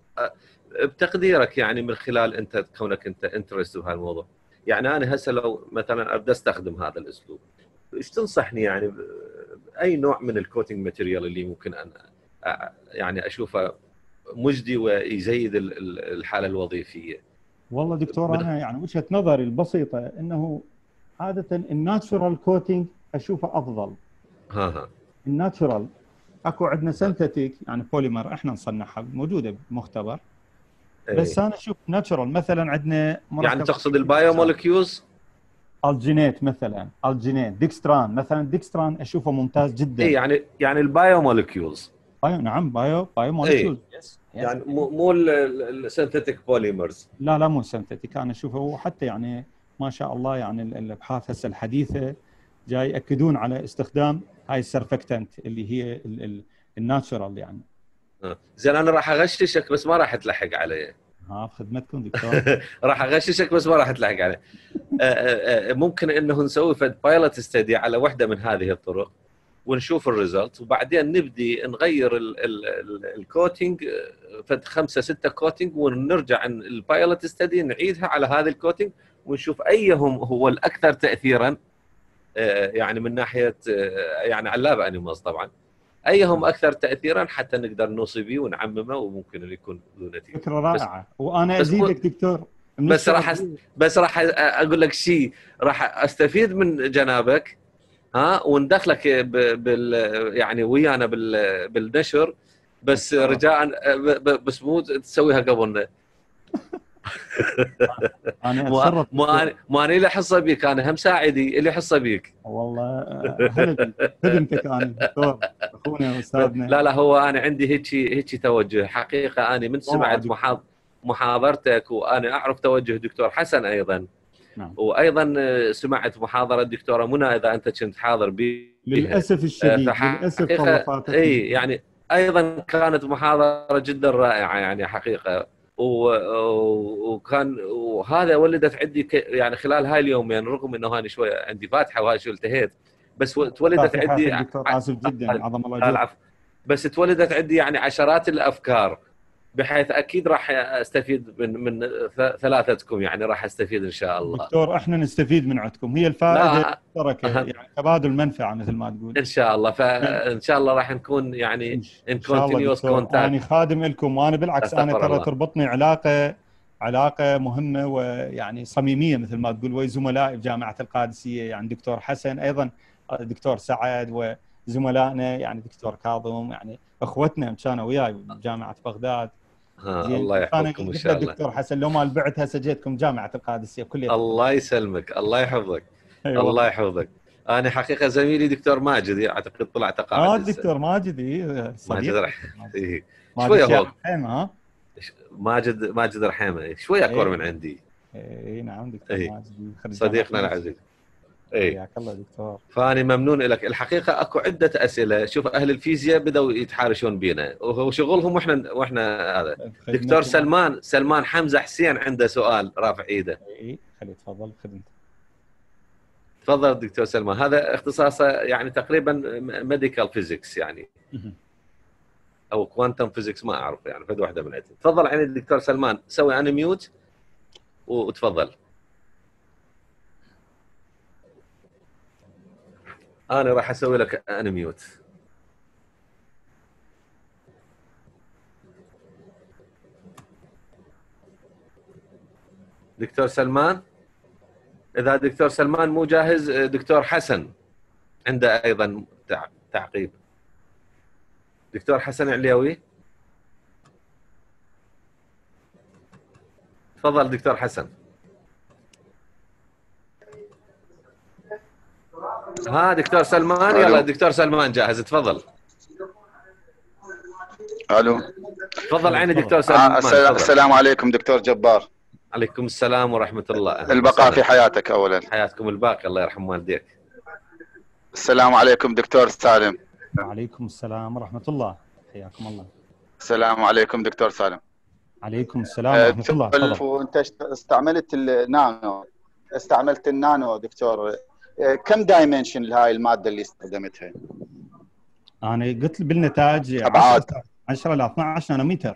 بتقديرك يعني من خلال انت كونك انت انترست بهالموضوع، يعني انا هسه لو مثلا ابدا استخدم هذا الاسلوب، ايش تنصحني يعني اي نوع من الكوتينج ماتيريال اللي ممكن ان يعني اشوفه مجدي ويزيد الحاله الوظيفيه؟ والله دكتور انا يعني وجهه نظري البسيطه انه عاده الناتشورال كوتينج اشوفه افضل. ها ها الناتشورال اكو عندنا سنتيتيك يعني بوليمر احنا نصنعها موجوده بمختبر. بس انا اشوف ناتشورال مثلا عندنا يعني تقصد البايو مولكيولز؟ الجينيت مثلا، الجينيت ديكستران مثلا، ديكستران اشوفه ممتاز جدا. اي يعني يعني البايو مولكيولز. بايو نعم بايو بايو مولكيولز. يس يعني مو مو السنتيتيك بوليمرز. لا لا مو سنتيتيك، انا اشوفه حتى يعني ما شاء الله يعني الابحاث هسه الحديثه جاي ياكدون على استخدام هاي السرفكتنت اللي هي الناتشورال يعني. اه زين انا راح اغششك بس ما راح تلحق علي. ها بخدمتكم دكتور. راح اغششك بس ما راح تلحق علي. ممكن انه نسوي فد بايلوت ستدي على واحده من هذه الطرق ونشوف الريزلت، وبعدين نبدي نغير الكوتينج فد خمسه سته كوتينج، ونرجع البايلوت ستدي نعيدها على هذا الكوتينج ونشوف ايهم هو الاكثر تاثيرا، يعني من ناحيه يعني على اللاب انيمالز طبعا، ايهم اكثر تاثيرا حتى نقدر نوصي به ونعممه وممكن ان يكون ذو نتيجه. فكره رائعه. وانا ازيدك دكتور بس راح بس راح اقول لك شيء راح استفيد من جنابك ها وندخلك بال يعني ويانا بال بالنشر، بس رجاء بس مو تسويها قبلنا. انا اتشرف. مو انا مو انا اللي حصه بيك، انا هم ساعدي اللي حصه بيك. والله هلا خدمتك انا دكتور اخونا واستاذنا. لا لا هو انا عندي هيك هيك توجه حقيقه. انا من سمعت محاض محاضرتك وانا اعرف توجه دكتور حسن ايضا. نعم. وايضا سمعت محاضره الدكتوره منى اذا انت كنت حاضر بي للاسف الشديد للاسف اي يعني ايضا كانت محاضره جدا رائعه يعني حقيقه، وكان وهذا ولدت عندي يعني خلال هاي اليومين، رغم انه هاني شويه عندي فاتحه وهاي شو التهيت، بس تولدت عندي دكتور اسف جدا عظم الله اجرك. العفو. بس تولدت عندي يعني عشرات الافكار، بحيث اكيد راح استفيد من من ثلاثتكم، يعني راح استفيد ان شاء الله. دكتور احنا نستفيد من عندكم، هي الفائده مشتركه يعني تبادل منفعه مثل ما تقول. ان شاء الله، فان شاء الله راح نكون يعني ان كونتينيوس كونتاكت. انا خادم لكم، وانا بالعكس انا ترى الله. تربطني علاقه علاقه مهمه ويعني صميميه مثل ما تقول، ويا زملائي في جامعه القادسيه يعني دكتور حسن، ايضا دكتور سعد، وزملائنا يعني دكتور كاظم، يعني اخوتنا كانوا وياي بجامعه بغداد. الله يحفظكم ان شاء الله. دكتور حسن لو ما بعت هسه جيتكم جامعه القادسيه كلية. الله يسلمك، الله يحفظك. أيوة. الله يحفظك. انا حقيقه زميلي دكتور ماجد اعتقد طلع تقاعد. اه دكتور ماجد اي ماجد رحيمه إيه. شويه هو رحيمه ماجد ماجد رحيمه شويه اكبر إيه. من عندي. اي نعم دكتور إيه. ماجد صديقنا العزيز. اي حياك الله دكتور. فاني ممنون لك. الحقيقه اكو عده اسئله، شوف اهل الفيزياء بداوا يتحارشون بينا وشغلهم، واحنا واحنا هذا. دكتور سلمان سلمان حمزه حسين عنده سؤال رافع ايده. اي خلي تفضل خدمتك. تفضل دكتور سلمان، هذا اختصاصه يعني تقريبا ميديكال فيزيكس يعني او كوانتم فيزيكس ما اعرف يعني، فد واحده من عندهم. تفضل عيني الدكتور سلمان، سوي انا ميوت وتفضل. انا راح اسوي لك انا ميوت. دكتور سلمان، اذا دكتور سلمان مو جاهز دكتور حسن عنده ايضا تعقيب. دكتور حسن عليوي تفضل دكتور حسن. ها دكتور سلمان ألو. يلا دكتور سلمان جاهز تفضل. الو تفضل عيني دكتور سلمان. آه السلام عليكم دكتور جبار. عليكم السلام ورحمة الله. البقاء في حياتك أولا. حياتكم الباقي الله يرحم والديك. السلام عليكم دكتور سالم. وعليكم السلام ورحمة الله، حياكم الله. السلام عليكم دكتور سالم. عليكم السلام ورحمة الله. تفضل. أنت استعملت النانو استعملت النانو دكتور، كم دايمنشن لهاي المادة اللي استخدمتها؟ أنا قلت بالنتائج أبعاد عشرة إلى اثني عشر نانومتر.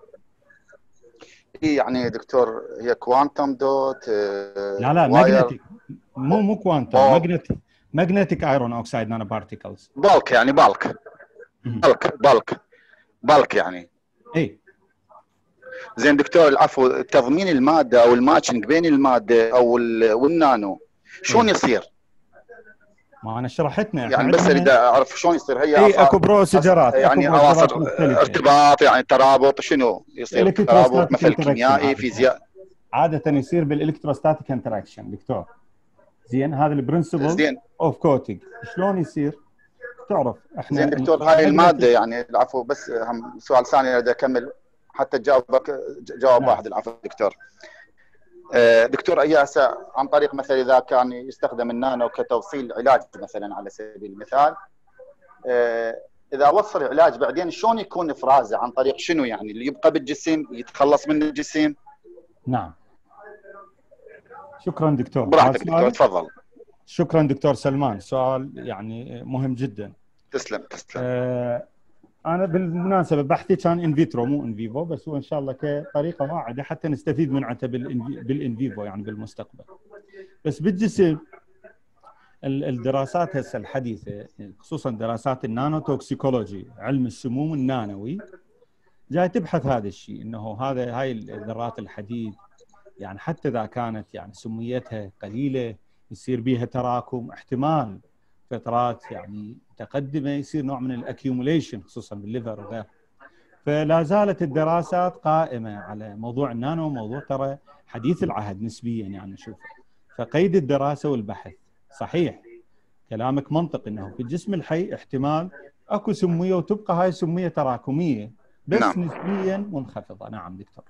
يعني دكتور هي كوانتم دوت لا لا ماجنتيك، مو مو كوانتم، ماجنتيك ماجنتيك ايرون اوكسايد نانو بارتيكلز. بالك يعني بالك بالك بالك بالك يعني. اي زين دكتور العفو، تضمين الماده او الماتشنج بين الماده او والنانو شلون يصير؟ ما انا شرحتنا يعني بس اريد اعرف شلون يصير. هي اي اكو بروسيجرات يعني عناصر ارتباط يعني ترابط، شنو يصير؟ ترابط مثل كيميائي فيزياء عاده يصير بالالكتروستاتيك انتراكشن دكتور. زين هذا البرنسبل اوف كوتنج شلون يصير؟ تعرف احنا زين دكتور هاي الماده يعني العفو بس هم سؤال ثاني اريد اكمل حتى تجاوبك جواب واحد. العفو دكتور. دكتور اياسا عن طريق مثلا اذا كان يستخدم النانو كتوصيل علاج مثلا على سبيل المثال، اذا وصل علاج بعدين شلون يكون افرازه؟ عن طريق شنو يعني؟ اللي يبقى بالجسم يتخلص من الجسم؟ نعم شكرا دكتور. براحتك دكتور تفضل. شكرا دكتور سلمان، سؤال يعني مهم جدا. تسلم تسلم. آه انا بالمناسبه بحثي كان ان فيترو مو ان فيفو، بس هو ان شاء الله كطريقه واعده حتى نستفيد من عتب بالان فيفو يعني بالمستقبل. بس بالجسم الدراسات هسه الحديثه خصوصا دراسات النانو توكسيكولوجي، علم السموم النانوي، جاي تبحث هذا الشيء، انه هذا هاي الذرات الحديد يعني حتى اذا كانت يعني سميتها قليله يصير بها تراكم، احتمال فترات يعني متقدمه يصير نوع من الاكيوميليشن خصوصا بالليفر وغيره. فلا زالت الدراسات قائمه على موضوع النانو، موضوع ترى حديث العهد نسبيا يعني نشوفه. فقيد الدراسه والبحث صحيح كلامك منطقي، انه في الجسم الحي احتمال اكو سميه وتبقى هاي سميه تراكميه بس نعم. نسبيا منخفضه. نعم دكتور.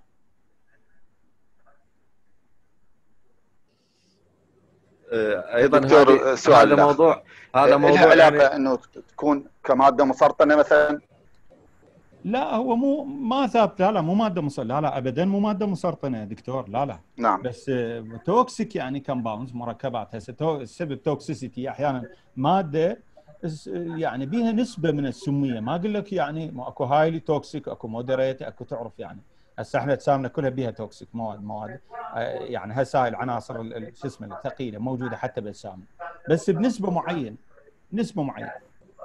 ايضا دكتور سؤال هذا موضوع هذا موضوع علاقه يعني انه تكون كماده مسرطنه مثلا. لا هو مو ما ثابت، لا لا مو ماده مسرطنه، لا لا ابدا مو ماده مسرطنه دكتور، لا لا. نعم. بس توكسيك يعني كومباوندز، مركبات. هسه السبب توكسيسيتي احيانا ماده يعني بيها نسبه من السميه، ما اقول لك يعني اكو هايلي توكسيك، اكو مودريت، اكو تعرف يعني. هسه احنا اجسامنا كلها بيها توكسيك مواد مواد يعني هسه هاي العناصر شو اسمه الثقيله موجوده حتى باجسامنا، بس بنسبه معينه، نسبه معينه.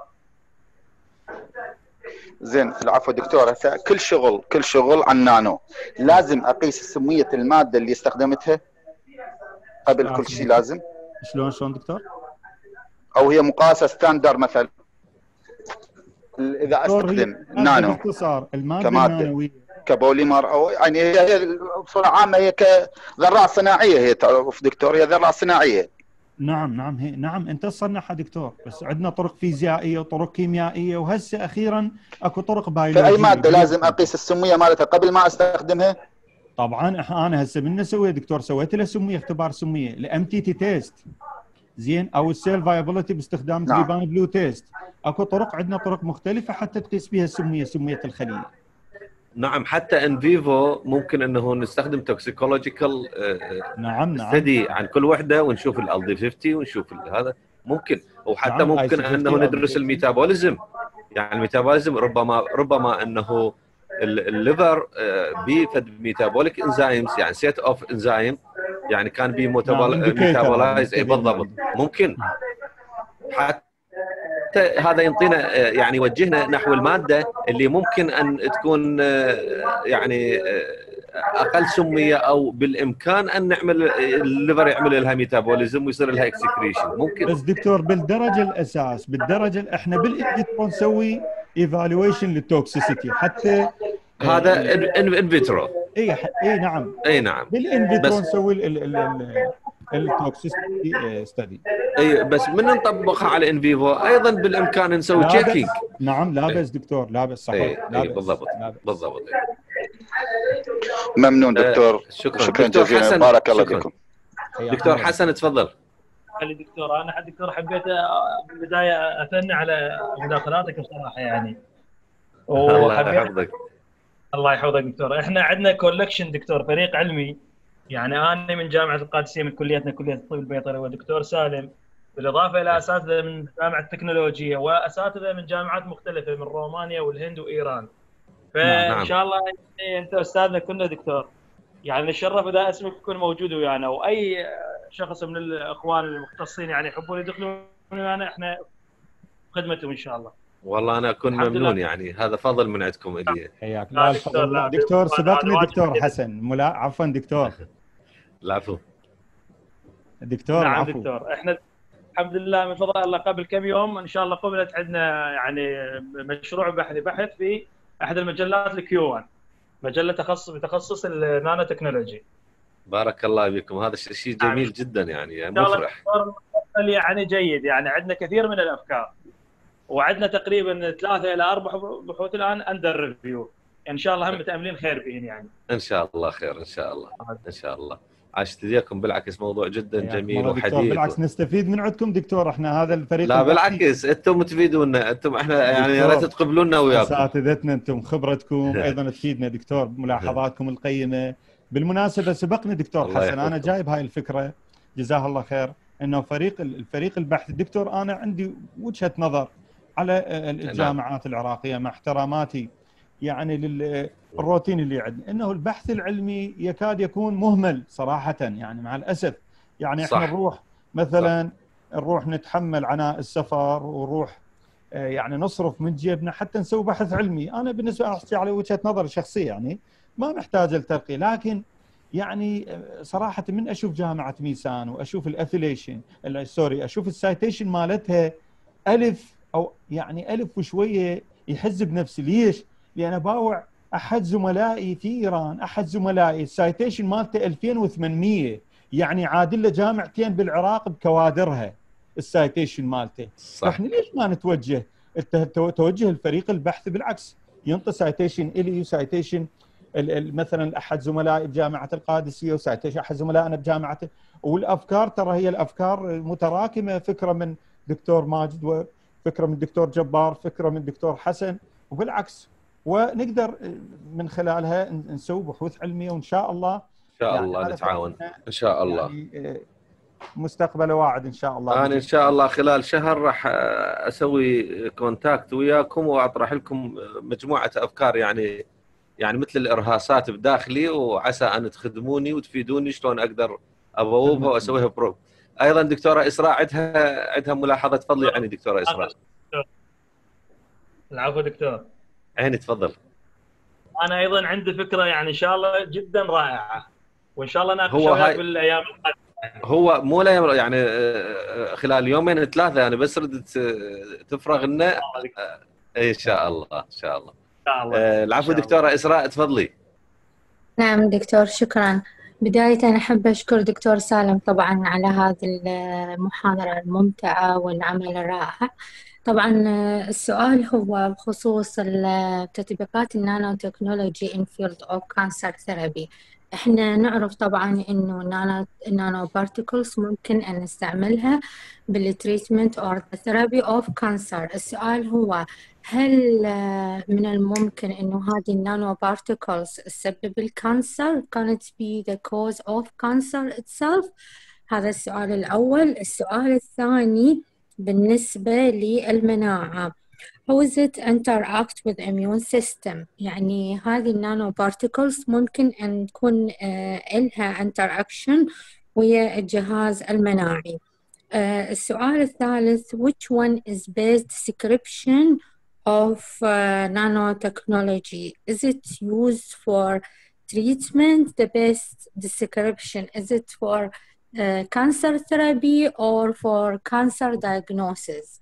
زين العفو دكتور. هسه كل شغل كل شغل عن نانو لازم اقيس سميه الماده اللي استخدمتها قبل كل شيء لازم؟ شلون شلون دكتور؟ او هي مقاسه ستاندر مثلا اذا استخدم نانو باختصار الماده كماده النانويه كبوليمر، او يعني هي هي بصوره عامه هي كذرات صناعيه، هي تعرف دكتور هي ذرات صناعيه. نعم نعم هي نعم انت تصنعها دكتور، بس عندنا طرق فيزيائيه وطرق كيميائيه، وهسه اخيرا اكو طرق بيولوجيه. فاي ماده لازم اقيس السميه مالتها قبل ما استخدمها؟ طبعا انا هسه من سويت دكتور، سويت له سميه، اختبار سميه الام تي تي تيست زين، او السيل فايبلتي باستخدام نعم. تريبان بلو تيست. اكو طرق، عندنا طرق مختلفه حتى تقيس بها السميه، سميه الخليه. نعم حتى ان فيفو ممكن انه نستخدم توكسيكولوجيكال نعم نعم ستدي عن كل وحده، ونشوف الالدي خمسين ونشوف هذا ممكن، وحتى نعم ممكن انه ندرس الميتابوليزم، يعني الميتابوليزم ربما ربما انه الليفر بيفد ميتابوليك انزيمز، يعني سيت اوف انزيم يعني كان بي ميتابولايز. اي بالضبط ممكن حتى هذا ينطينا يعني يوجهنا نحو الماده اللي ممكن ان تكون يعني اقل سميه، او بالامكان ان نعمل الليفر يعمل لها ميتابوليزم ويصير لها اكسكريشن ممكن. بس دكتور بالدرجه الاساس، بالدرجه احنا بالانفيترو نسوي ايفالويشن للتوكسيسيتي حتى هذا ان فيترو. اي اي نعم اي نعم بالانفيترو نسوي التوكسيسيتي ستدي. اي بس من نطبقها على ان فيفو ايضا بالامكان نسوي تشيكينج. نعم لا بس دكتور، لا بس صحيح. لا بس بالضبط بالضبط. ممنون دكتور. شكرا شكرا دكتور جزيلا. حسن. بارك الله شكرا. فيكم. دكتور حسن تفضل. دكتور انا دكتور حبيت بالبدايه اثني على مداخلاتك بصراحه يعني. الله يحفظك. الله يحفظك دكتور. احنا عندنا كولكشن دكتور، فريق علمي، يعني انا من جامعه القادسيه من كليتنا كليه الطب البيطري، ودكتور سالم، بالاضافه الى اساتذه من جامعه التكنولوجيا واساتذه من جامعات مختلفه من رومانيا والهند وايران. فان شاء الله انت استاذنا كلنا دكتور، يعني نتشرف اذا اسمك يكون موجود ويانا، واي شخص من الاخوان المختصين يعني يحبون يدخلون ويانا احنا خدمتهم ان شاء الله. والله انا اكون ممنون، يعني هذا فضل من عندكم الي. حياك الله. دكتور, دكتور سبقني دكتور حسن، ملا عفوا دكتور. العفو دكتور. نعم العفو. دكتور. احنا الحمد لله من فضل الله قبل كم يوم ان شاء الله قبلت عندنا يعني مشروع بحثي بحث في احد المجلات الكيو واحد، مجله تخصص بتخصص النانو تكنولوجي. بارك الله بكم، هذا الشيء جميل نعم. جدا يعني مفرح يعني جيد. يعني عندنا كثير من الافكار، وعندنا تقريبا ثلاثه الى اربع بحوث الان اندر ريفيو، ان شاء الله هم متاملين خير بهن يعني. ان شاء الله خير ان شاء الله ان شاء الله. عاشت اياكم، بالعكس موضوع جدا جميل وحديث. بالعكس نستفيد من عندكم دكتور، احنا هذا الفريق. لا بالعكس انتم تفيدونا، انتم احنا يعني يا ريت تقبلونا وياكم. اساتذتنا انتم، خبرتكم ايضا تفيدنا دكتور، ملاحظاتكم القيمه. بالمناسبه سبقني دكتور حسن، انا جايب هاي الفكره جزاه الله خير، انه فريق الفريق البحث دكتور، انا عندي وجهه نظر على الجامعات العراقيه مع احتراماتي يعني للروتين اللي عندنا، انه البحث العلمي يكاد يكون مهمل صراحه يعني مع الاسف. يعني احنا صح. نروح مثلا صح. نروح نتحمل عناء السفر ونروح يعني نصرف من جيبنا حتى نسوي بحث علمي. انا بالنسبه احكي على وجهه نظري الشخصيه يعني ما نحتاج الترقي، لكن يعني صراحه من اشوف جامعه ميسان واشوف الافيليشن سوري اشوف السايتيشن مالتها الف او يعني الف وشويه يحز بنفسي. ليش؟ لان باوع احد زملائي في ايران، احد زملائي السايتيشن مالته ألفين وثمانمئة، يعني عادل له جامعتين بالعراق بكوادرها السايتيشن مالته. فاحنا ليش ما نتوجه توجه الفريق البحث؟ بالعكس ينطي سايتيشن الي وسايتيشن مثلا احد زملائي بجامعه القادسيه وسايتيشن احد زملائنا بجامعته، والافكار ترى هي الافكار متراكمه، فكره من دكتور ماجد وفكره من دكتور جبار، فكره من دكتور حسن، وبالعكس ونقدر من خلالها نسوي بحوث علميه، وان شاء الله ان شاء يعني الله هذا نتعاون فعلاً ان شاء الله. يعني مستقبله واعد ان شاء الله. انا ان شاء الله خلال شهر راح اسوي كونتاكت وياكم واطرح لكم مجموعه افكار، يعني يعني مثل الارهاصات بداخلي، وعسى ان تخدموني وتفيدوني شلون اقدر ابوبها واسويها بروف. ايضا دكتوره اسراء عندها عندها ملاحظه، تفضلي يعني دكتوره اسراء. العفو دكتور. عيني تفضل. انا ايضا عندي فكره يعني ان شاء الله جدا رائعه، وان شاء الله ناقشها هو وياك هاي بالايام القادمه. هو مو لا يعني خلال يومين ثلاثه يعني بس ردت تفرغ لنا ان شاء الله ان شاء الله. ان شاء الله. العفو دكتوره اسراء تفضلي. نعم دكتور، شكرا. بداية أنا أحب أشكر دكتور سالم طبعا على هذه المحاضرة الممتعة والعمل الرائع. طبعا السؤال هو بخصوص تطبيقات النانو تكنولوجي in field of cancer therapy. احنا نعرف طبعا انه النانو النانو بارتيكلز ممكن ان نستعملها بالتريتمنت or the therapy of cancer. السؤال هو هل من الممكن انه هذه النانو بارتيكلز تسبب الكانسر؟ Can it be the cause of cancer itself؟ هذا السؤال الأول. السؤال الثاني بالنسبة للمناعة، how does it interact with immune system؟ يعني هذه النانو بارتيكلز ممكن أن تكون لها interaction ويا الجهاز المناعي. Uh, السؤال الثالث، which one is best description of uh, nanotechnology? Is it used for treatment? The best description, is it for uh, cancer therapy or for cancer diagnosis?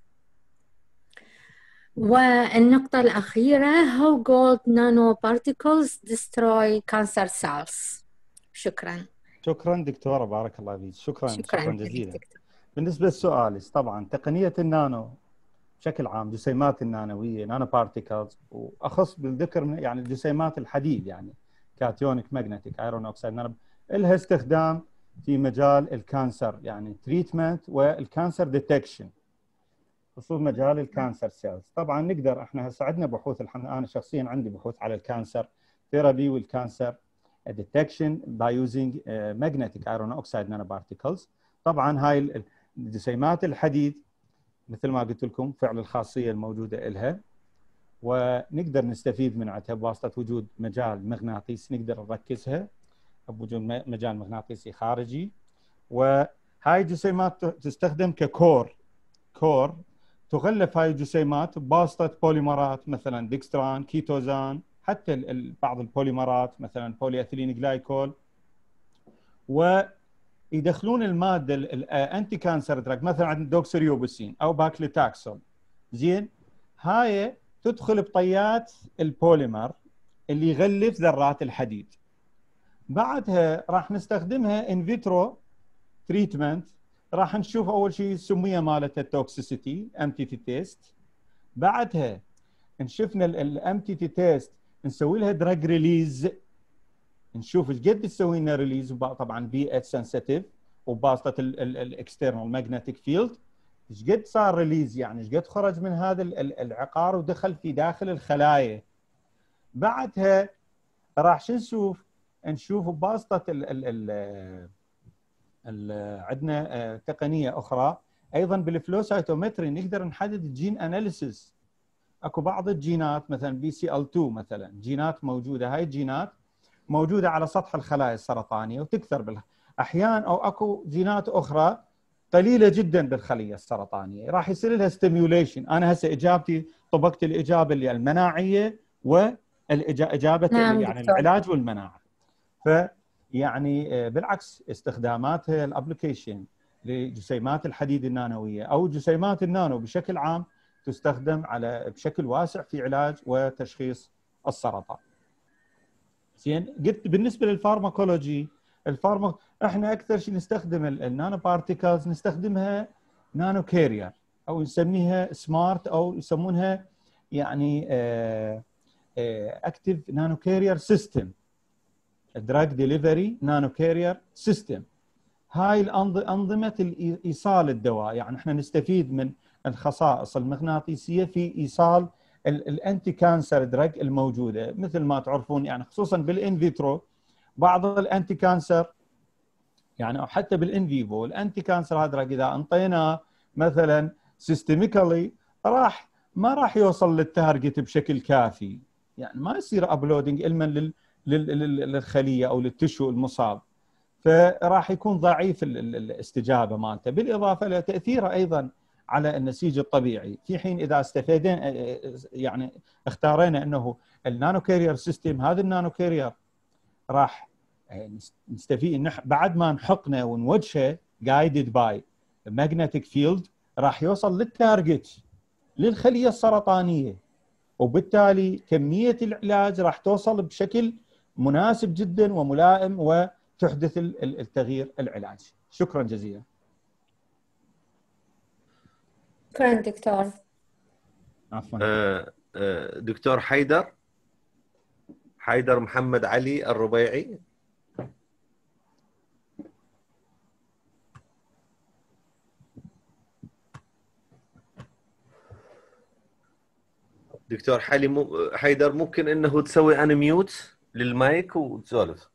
والنقطة الأخيرة، how gold nanoparticles destroy cancer cells؟ شكرا. شكرا دكتورة، بارك الله فيك. شكرا شكرا, شكرا جزيلا. دكتور. بالنسبة للسؤال، طبعا تقنية النانو بشكل عام، جسيمات النانوية نانو بارتيكلز، وأخص بالذكر يعني جسيمات الحديد، يعني كاتيونيك ماجنتيك ايرون اوكسايد نانو، لها استخدام في مجال الكانسر، يعني تريتمنت والكانسر ديتكشن، خصوصا مجال الكانسر سيلز. طبعا نقدر احنا هسه عندنا بحوث، الحمد انا شخصيا عندي بحوث على الكانسر ثيرابي والكانسر ديتكشن باي يوزنج ماجنتيك ايرون اوكسايد نانو بارتيكلز. طبعا هاي الجسيمات الحديد مثل ما قلت لكم فعل الخاصيه الموجوده لها، ونقدر نستفيد من عندها بواسطه وجود مجال مغناطيسي نقدر نركزها بوجود مجال مغناطيسي خارجي. وهاي الجسيمات تستخدم ككور كور تغلف هاي الجسيمات بواسطه بوليمرات مثلا ديكستران، كيتوزان، حتى بعض البوليمرات مثلا بولي اثيلين جلايكول، ويدخلون الماده الانتي كانسر دراج مثلا عندنا دوكسريوبوسين او باكليتاكسول. زين، هاي تدخل بطيات البوليمر اللي يغلف ذرات الحديد. بعدها راح نستخدمها ان فيترو تريتمنت، راح نشوف اول شيء السميه مالتها التوكسيسيتي ام تي تي تيست. بعدها نشوفنا الام تي تي تيست نسوي لها دراج ريليز، نشوف ايش قد تسوي لنا ريليز، طبعا بي اتش سنسيتيف وبواسطه الاكسترنال ماجنتيك فيلد، ايش قد صار ريليز، يعني ايش قد خرج من هذا العقار ودخل في داخل الخلايا. بعدها راح شو نشوف؟ نشوف بواسطه ال ال ال عندنا تقنيه اخرى ايضا بالفلو سايتومتري نقدر نحدد الجين اناليسيس. اكو بعض الجينات مثلا بي سي ال اثنين مثلا، جينات موجوده، هاي الجينات موجوده على سطح الخلايا السرطانيه وتكثر بال احيان، او اكو جينات اخرى قليله جدا بالخليه السرطانيه، راح يصير لها ستيميوليشن. انا هسه اجابتي طبقت الاجابه اللي المناعيه والاجابه نعم يعني دكتور. العلاج والمناعه. فيعني بالعكس استخداماتها الابلكيشن لجسيمات الحديد النانويه او جسيمات النانو بشكل عام تستخدم على بشكل واسع في علاج وتشخيص السرطان. زين، قلت بالنسبه للفارماكولوجي، الفارما احنا اكثر شيء نستخدم النانو بارتيكلز نستخدمها نانو كارير او نسميها سمارت او يسمونها يعني اكتيف نانو كارير سيستم، دراج ديليفري نانو كارير سيستم. هاي الانظمه ايصال الدواء، يعني احنا نستفيد من الخصائص المغناطيسيه في ايصال الانتي كانسر دراج الموجوده مثل ما تعرفون، يعني خصوصا بالان فيترو بعض الانتي كانسر يعني او حتى بالان فيفو الانتي كانسر هذا دراج اذا انطيناه مثلا سيستميكالي راح ما راح يوصل للتارجت بشكل كافي، يعني ما يصير ابلودنج علما لل للخليه او للتشو المصاب، فراح يكون ضعيف الاستجابه مالته، بالاضافه الى تاثيره ايضا على النسيج الطبيعي، في حين اذا استفدنا يعني اختارينا انه النانو كارير سيستم، هذا النانو كارير راح نستفيد بعد ما نحقنه ونوجهه جايدد باي ماجنتيك فيلد راح يوصل للتارجت للخليه السرطانيه، وبالتالي كميه العلاج راح توصل بشكل مناسب جدا وملائم وتحدث التغيير العلاجي. شكرا جزيلا. شكرا دكتور. عفوا. آه آه دكتور حيدر حيدر محمد علي الربيعي. دكتور حالي مو... حيدر ممكن انه تسوي ان ميوت للمايك وتسولف.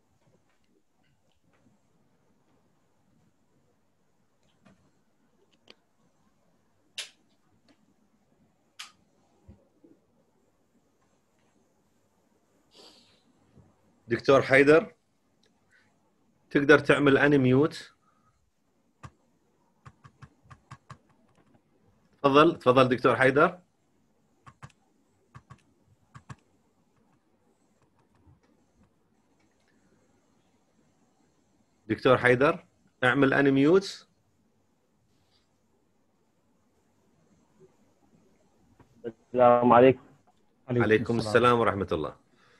دكتور حيدر تقدر تعمل ان ميوت؟ تفضل تفضل دكتور حيدر. دكتور حيدر اعمل ان ميوت. السلام عليكم. عليكم السلام ورحمة الله.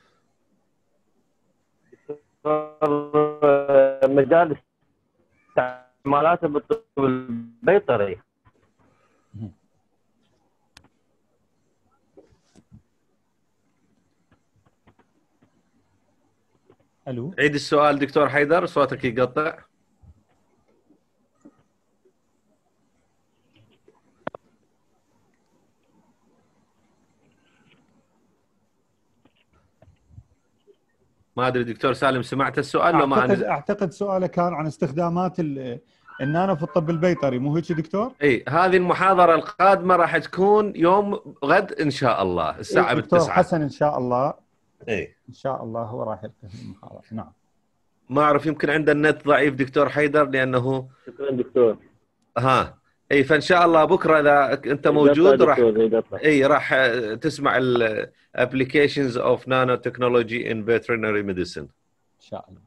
مجال استعمالاته بالطب البيطري. الو، عيد السؤال دكتور حيدر، صوتك يقطع. ما ادري دكتور سالم سمعت السؤال لو ما اعتقد أنا... اعتقد سؤاله كان عن استخدامات النانو في الطب البيطري، مو هيك دكتور؟ اي هذه المحاضرة القادمة راح تكون يوم غد ان شاء الله الساعة إيه بالتسعة. دكتور حسن ان شاء الله. اي ان شاء الله هو راح يلقي المحاضرة. نعم. ما اعرف يمكن عنده النت ضعيف دكتور حيدر لانه شكرا دكتور. ها اي فان شاء الله بكره اذا انت موجود راح اي راح تسمع ال applications of nanotechnology in veterinary medicine ان شاء الله.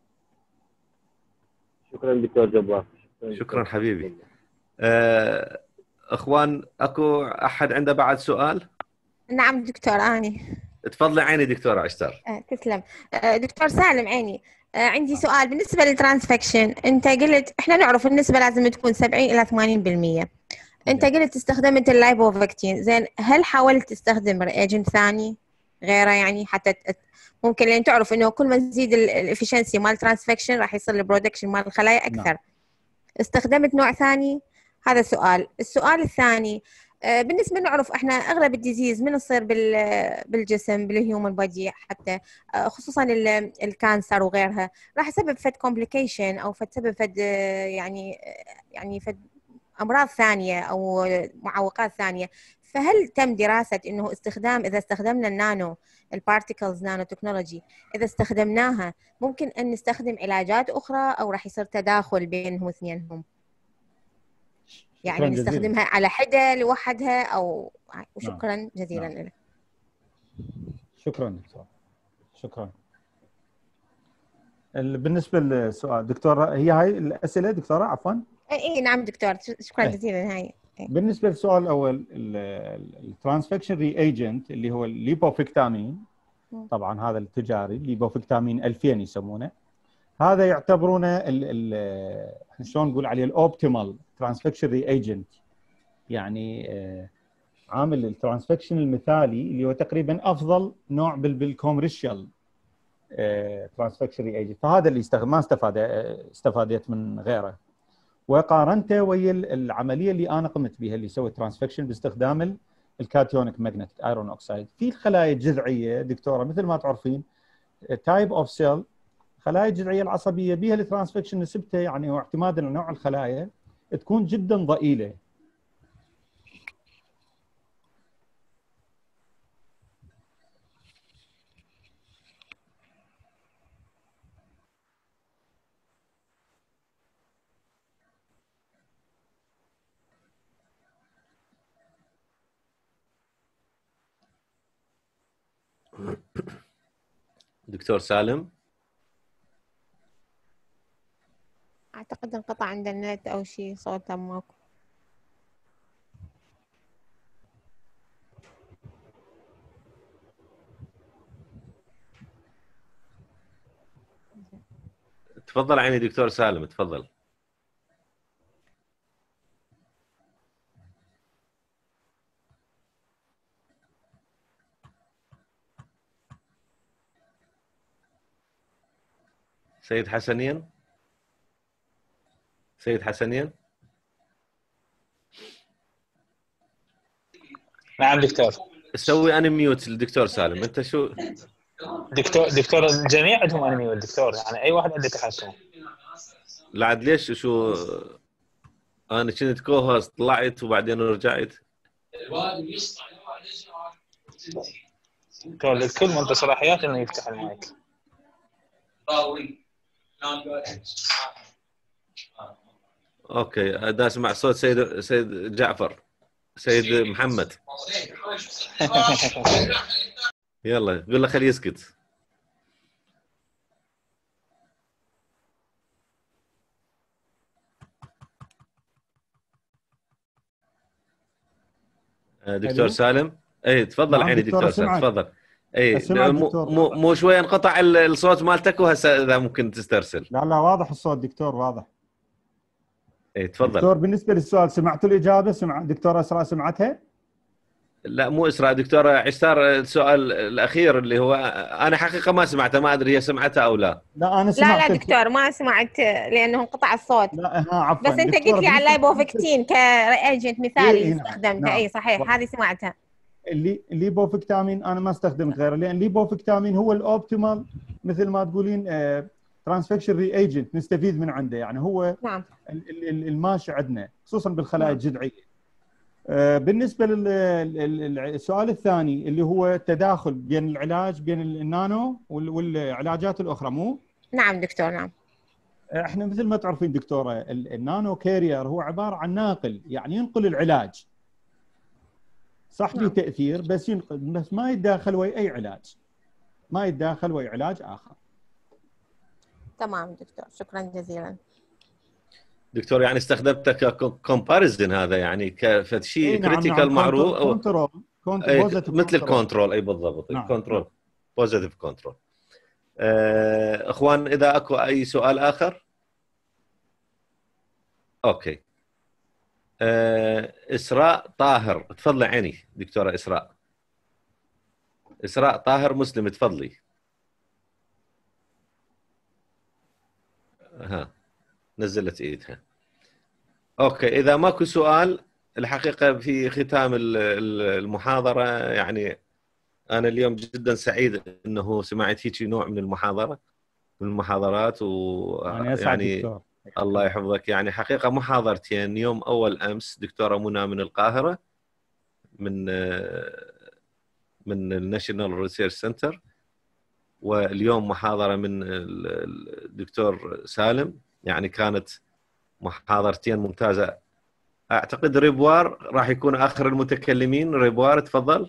شكرا دكتور جبار. شكرا, شكرا حبيبي. آه اخوان اكو احد عنده بعد سؤال؟ نعم دكتور اني. تفضلي عيني دكتوره عشتر. آه تسلم. آه دكتور سالم عيني. آه عندي سؤال بالنسبه للترانسفكشن، انت قلت احنا نعرف النسبه لازم تكون سبعين الى ثمانين بالمئة، انت قلت استخدمت اللايبوفاكتين، زين هل حاولت تستخدم رياجنت ثاني غيره يعني حتى ممكن لان تعرف انه كل ما تزيد الافشنسي مال الترانسفكشن راح يصير البرودكشن مال الخلايا اكثر. نعم. استخدمت نوع ثاني؟ هذا سؤال. السؤال الثاني بالنسبه نعرف احنا اغلب الديزيز من تصير بالجسم بالهيومن بودي حتى خصوصا الكانسر وغيرها راح يسبب فد كومبليكيشن او فد سبب فد يعني يعني فد امراض ثانيه او معوقات ثانيه، فهل تم دراسه انه استخدام اذا استخدمنا النانو البارتيكلز نانو تكنولوجي اذا استخدمناها ممكن ان نستخدم علاجات اخرى او راح يصير تداخل بينهم اثنينهم؟ يعني نستخدمها على حدة لوحدها او وشكرا نعم. جزيلا نعم. لك. شكرا دكتور. شكرا. بالنسبه للسؤال دكتوره، هي هاي الاسئله دكتوره عفوا؟ اي نعم دكتور شكرا أي. جزيلا. هاي أي. بالنسبه للسؤال الاول الترانسفكشن ري ايجنت اللي هو الليبوفيكتامين، طبعا هذا التجاري الليبوفيكتامين ألفين يسمونه، هذا يعتبرونه ال شلون نقول عليه الاوبتيمال ترانسفكشن ري ايجنت، يعني عامل الترانسفكشن المثالي اللي هو تقريبا افضل نوع بالكوميرشال ترانسفكشن ري ايجنت، فهذا اللي استخدم ما استفاد استفادت من غيره، وقارنته ويا العمليه اللي انا قمت بها اللي سوت ترانسفكشن باستخدام الكاتيونيك ماجنتيك ايرون اوكسايد. في الخلايا الجذعيه دكتوره مثل ما تعرفين تايب اوف سيل، خلايا الجذعيه العصبيه بها الترانسفكشن نسبتها يعني واعتمادا على نوع الخلايا تكون جدا ضئيله. دكتور سالم اعتقد انقطع عند النت او شيء، صوته ماكو. تفضل عيني دكتور سالم، تفضل. سيد حسنين، سيد حسنين. نعم دكتور. سوي اني ميوت للدكتور سالم. انت شو دكتور دكتور الجميع عندهم اني ميوت دكتور، يعني اي واحد عنده تحسن. لا عاد ليش شو انا كنت كو هوست طلعت وبعدين رجعت. دكتور الكل منذ صلاحيات انه يفتح المايك. اوكي دا اسمع صوت سيد سيد جعفر، سيد محمد. يلا قول له خليه يسكت. دكتور سالم. اي تفضل عيني دكتور سالم، تفضل. اي مو مو مو شويه انقطع الصوت مالتك وهسه اذا ممكن تسترسل. لا لا واضح الصوت دكتور، واضح. اي تفضل دكتور. بالنسبه للسؤال سمعتوا الاجابه؟ سمع دكتوره اسراء سمعتها؟ لا مو اسراء، دكتوره عشتار. السؤال الاخير اللي هو انا حقيقه ما سمعته، ما ادري هي سمعته او لا. لا انا سمعت. لا لا دكتور ما سمعت لانه انقطع الصوت. لا ها عفوا. بس انت قلت لي على اللايبوفكتين كايجنت مثالي إيه استخدمته. اي صحيح هذه سمعتها. اللي الليبوفكتامين انا ما استخدمت غيره، لان الليبوفكتامين هو الاوبتيمال مثل ما تقولين ترانسفكشن ري ايجنت نستفيد من عنده، يعني هو نعم الماشي عندنا خصوصا بالخلايا نعم. الجذعيه. بالنسبه للسؤال الثاني اللي هو التداخل بين العلاج بين النانو والعلاجات الاخرى، مو؟ نعم دكتور نعم. احنا مثل ما تعرفين دكتوره النانو كارير هو عباره عن ناقل، يعني ينقل العلاج. صح له نعم. تاثير بس ينقل، بس ما يتداخل ويا اي علاج، ما يتداخل ويا علاج اخر. تمام دكتور، شكرا جزيلا. دكتور يعني استخدمته ككومباريزن، هذا يعني كشيء كريتيكال نعم. معروف او كنترول مثل الكنترول. اي بالضبط نعم. الكنترول بوزيتيف كنترول. آه اخوان اذا اكو اي سؤال اخر. اوكي. آه اسراء طاهر، تفضلي عيني دكتوره اسراء. اسراء طاهر مسلم، تفضلي. ها نزلت ايدها. اوكي اذا ماكو سؤال، الحقيقه في ختام المحاضره يعني انا اليوم جدا سعيد انه سمعت هيك نوع من المحاضره من المحاضرات، ويعني الله يحفظك. يعني حقيقه محاضرتين، يوم اول امس دكتوره منى من القاهره من من الناشونال ريسيرش سنتر، واليوم محاضره من الدكتور سالم. يعني كانت محاضرتين ممتازه. اعتقد ريبوار راح يكون اخر المتكلمين. ريبوار تفضل.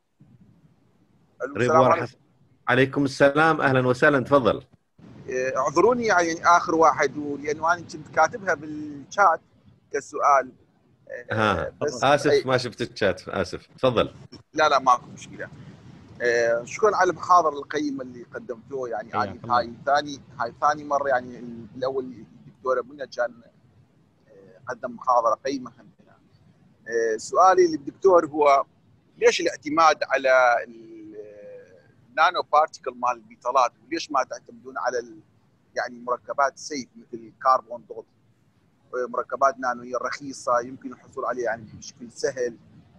ريبوار حس... عليكم السلام، اهلا وسهلا، تفضل. اعذروني يعني اخر واحد، لانه انا كنت كاتبها بالشات كسؤال. ها بس اسف أي... ما شفت الشات، اسف، تفضل. لا لا ماكو مشكله. شكرا على المحاضره القيمه اللي قدمتوه. يعني يعني هاي ثاني هاي ثاني مره، يعني الاول الدكتوره منى كان قدم محاضره قيمه عندنا. سؤالي للدكتور هو ليش الاعتماد على النانو بارتيكل مال البيطلات، وليش ما تعتمدون على يعني مركبات سيف مثل الكربون دوت، مركبات نانويه رخيصه يمكن الحصول عليها يعني بشكل سهل،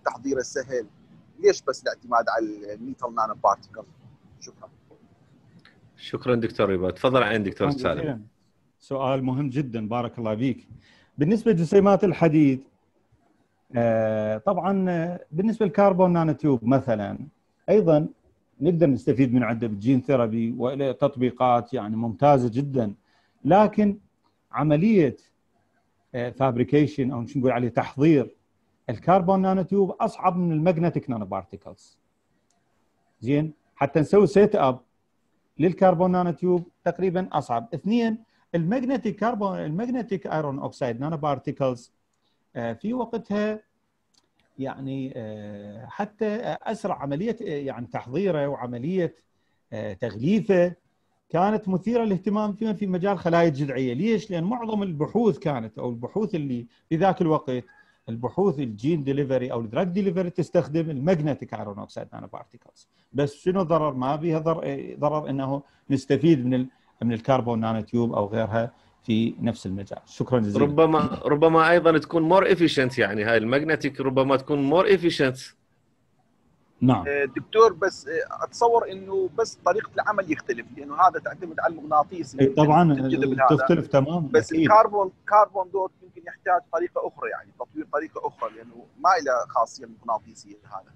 تحضيره سهل، ليش بس الاعتماد على الميتال نانو بارتيكل؟ شكرا. شكرا دكتور ربا. تفضل عين دكتور سالم. سؤال مهم جدا، بارك الله فيك. بالنسبه لجسيمات الحديد، آه طبعا بالنسبه للكربون نانو تيوب مثلا ايضا نقدر نستفيد من عنده بالجين ثيرابي والى تطبيقات يعني ممتازه جدا، لكن عمليه فابريكيشن او شو نقول عليه تحضير الكربون نانو تيوب اصعب من الماجنتيك نانو بارتيكلز. زين، حتى نسوي سيت اب للكربون نانو تيوب تقريبا اصعب. اثنين، الماجنتيك كربون الماجنتيك ايرون اوكسايد نانو بارتيكلز في وقتها يعني حتى اسرع عمليه يعني تحضيره وعمليه تغليفه كانت مثيره للاهتمام فيها في مجال خلايا الجذعيه. ليش؟ لان معظم البحوث كانت او البحوث اللي في ذاك الوقت البحوث الجين ديليفري او الدراج ديليفري تستخدم الماجنتيك ايرون اوكسايد نانو بارتيكلز. بس شنو ضرر؟ ما بها ضرر, ضرر انه نستفيد من من الكربون نانو تيوب او غيرها في نفس المجال. شكرا جزيلا. ربما ربما ايضا تكون مور افيشنت، يعني هاي الماجنتيك ربما تكون مور افيشنت. نعم دكتور، بس اتصور انه بس طريقه العمل يختلف، لانه هذا تعتمد على المغناطيس اللي طبعا تختلف تماما. بس الكربون كربون دوت يمكن يحتاج طريقه اخرى، يعني تطوير طريقه اخرى، لانه ما له خاصيه المغناطيسيه هذا.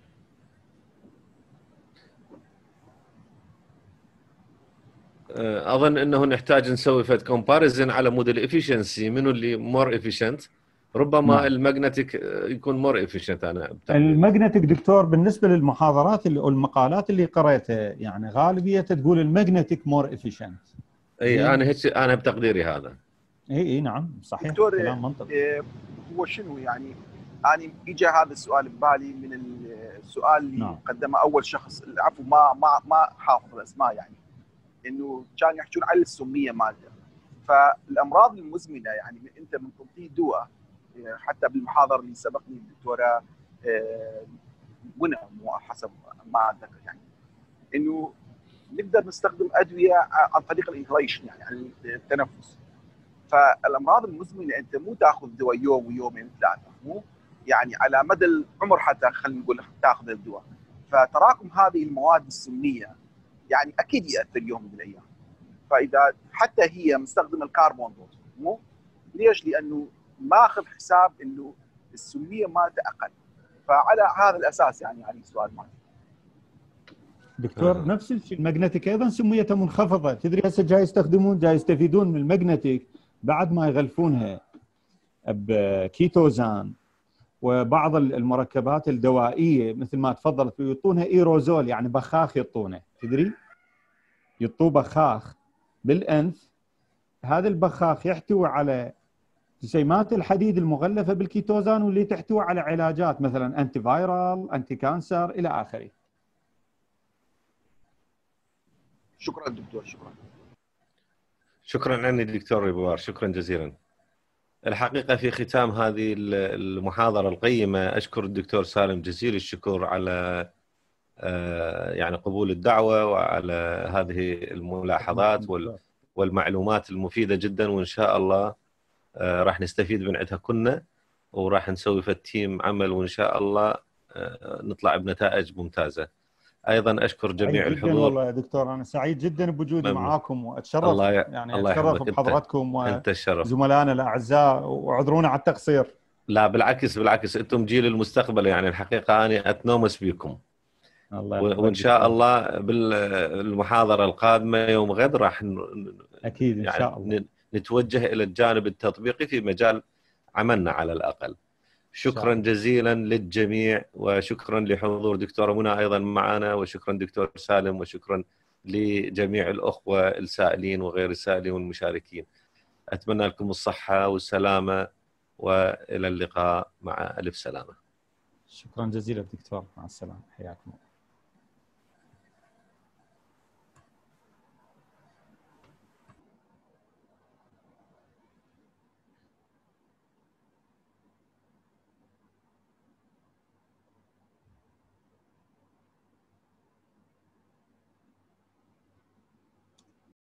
اظن انه نحتاج نسوي فد كومباريزن على مود الافشنسي، منو اللي مور افيشنت. ربما نعم. الماجنتيك يكون مور افيشنت. انا الماجنتيك دكتور بالنسبه للمحاضرات اللي او المقالات اللي قريتها يعني غالبيه تقول الماجنتيك مور افيشنت. اي انا هيك انا بتقديري هذا. اي اي نعم صحيح، دكتور كلام منطقي. إيه هو شنو يعني يعني اجى هذا السؤال ببالي من السؤال اللي نعم. قدمه اول شخص، العفو ما ما ما حافظ الاسماء، يعني انه كان يحكون عن السميه مالته. فالامراض المزمنه يعني انت من تعطيه دواء، حتى بالمحاضره اللي سبقني الدكتوره منى حسب ما اتذكر، يعني انه نقدر نستخدم ادويه عن طريق الانهليشن، يعني عن التنفس. فالامراض المزمنه انت مو تاخذ دواء يوم ويومين ثلاثه، مو يعني على مدى العمر حتى خلينا نقول تاخذ الدواء. فتراكم هذه المواد السميه يعني اكيد ياثر يوم من الايام. فاذا حتى هي مستخدمه الكربون دوت، مو ليش؟ لانه ماخذ حساب انه السميه مالته اقل. فعلى هذا الاساس يعني على السؤال مالي. دكتور نفس الشيء الماجنتيك ايضا سميته منخفضه. تدري هسه جاي يستخدمون جاي يستفيدون من الماجنتيك بعد ما يغلفونها بكيتوزان وبعض المركبات الدوائيه مثل ما تفضلت يعطونها ايروزول، يعني بخاخ يعطونه. تدري يعطوه بخاخ بالانف، هذا البخاخ يحتوي على جسيمات الحديد المغلفه بالكيتوزان واللي تحتوي على علاجات مثلا انتي فايرال انتي كانسر الى اخره. شكرا دكتور. شكرا شكرا عني دكتور ربوار، شكرا جزيلا. الحقيقه في ختام هذه المحاضره القيمه اشكر الدكتور سالم جزيل الشكر على يعني قبول الدعوه وعلى هذه الملاحظات والمعلومات المفيده جدا، وان شاء الله راح نستفيد من عندها كلنا، وراح نسوي في التيم عمل، وان شاء الله نطلع بنتائج ممتازه. ايضا اشكر جميع الحضور. والله يا دكتور انا سعيد جدا بوجودي ممنون. معاكم، واتشرف الله يعني الله اتشرف بحضراتكم وزملائنا الاعزاء، واعذرونا على التقصير. لا بالعكس بالعكس، انتم جيل المستقبل، يعني الحقيقه انا اتنومس بكم. الله وان شاء الله بالمحاضره القادمه يوم غد راح اكيد ان يعني شاء الله نتوجه الى الجانب التطبيقي في مجال عملنا على الاقل. شكرا جزيلا للجميع، وشكرا لحضور دكتورة منى أيضا معنا، وشكرا دكتور سالم، وشكرا لجميع الأخوة السائلين وغير السائلين والمشاركين. أتمنى لكم الصحة والسلامة، وإلى اللقاء مع ألف سلامة. شكرا جزيلا دكتور، مع السلامة، حياكم الله.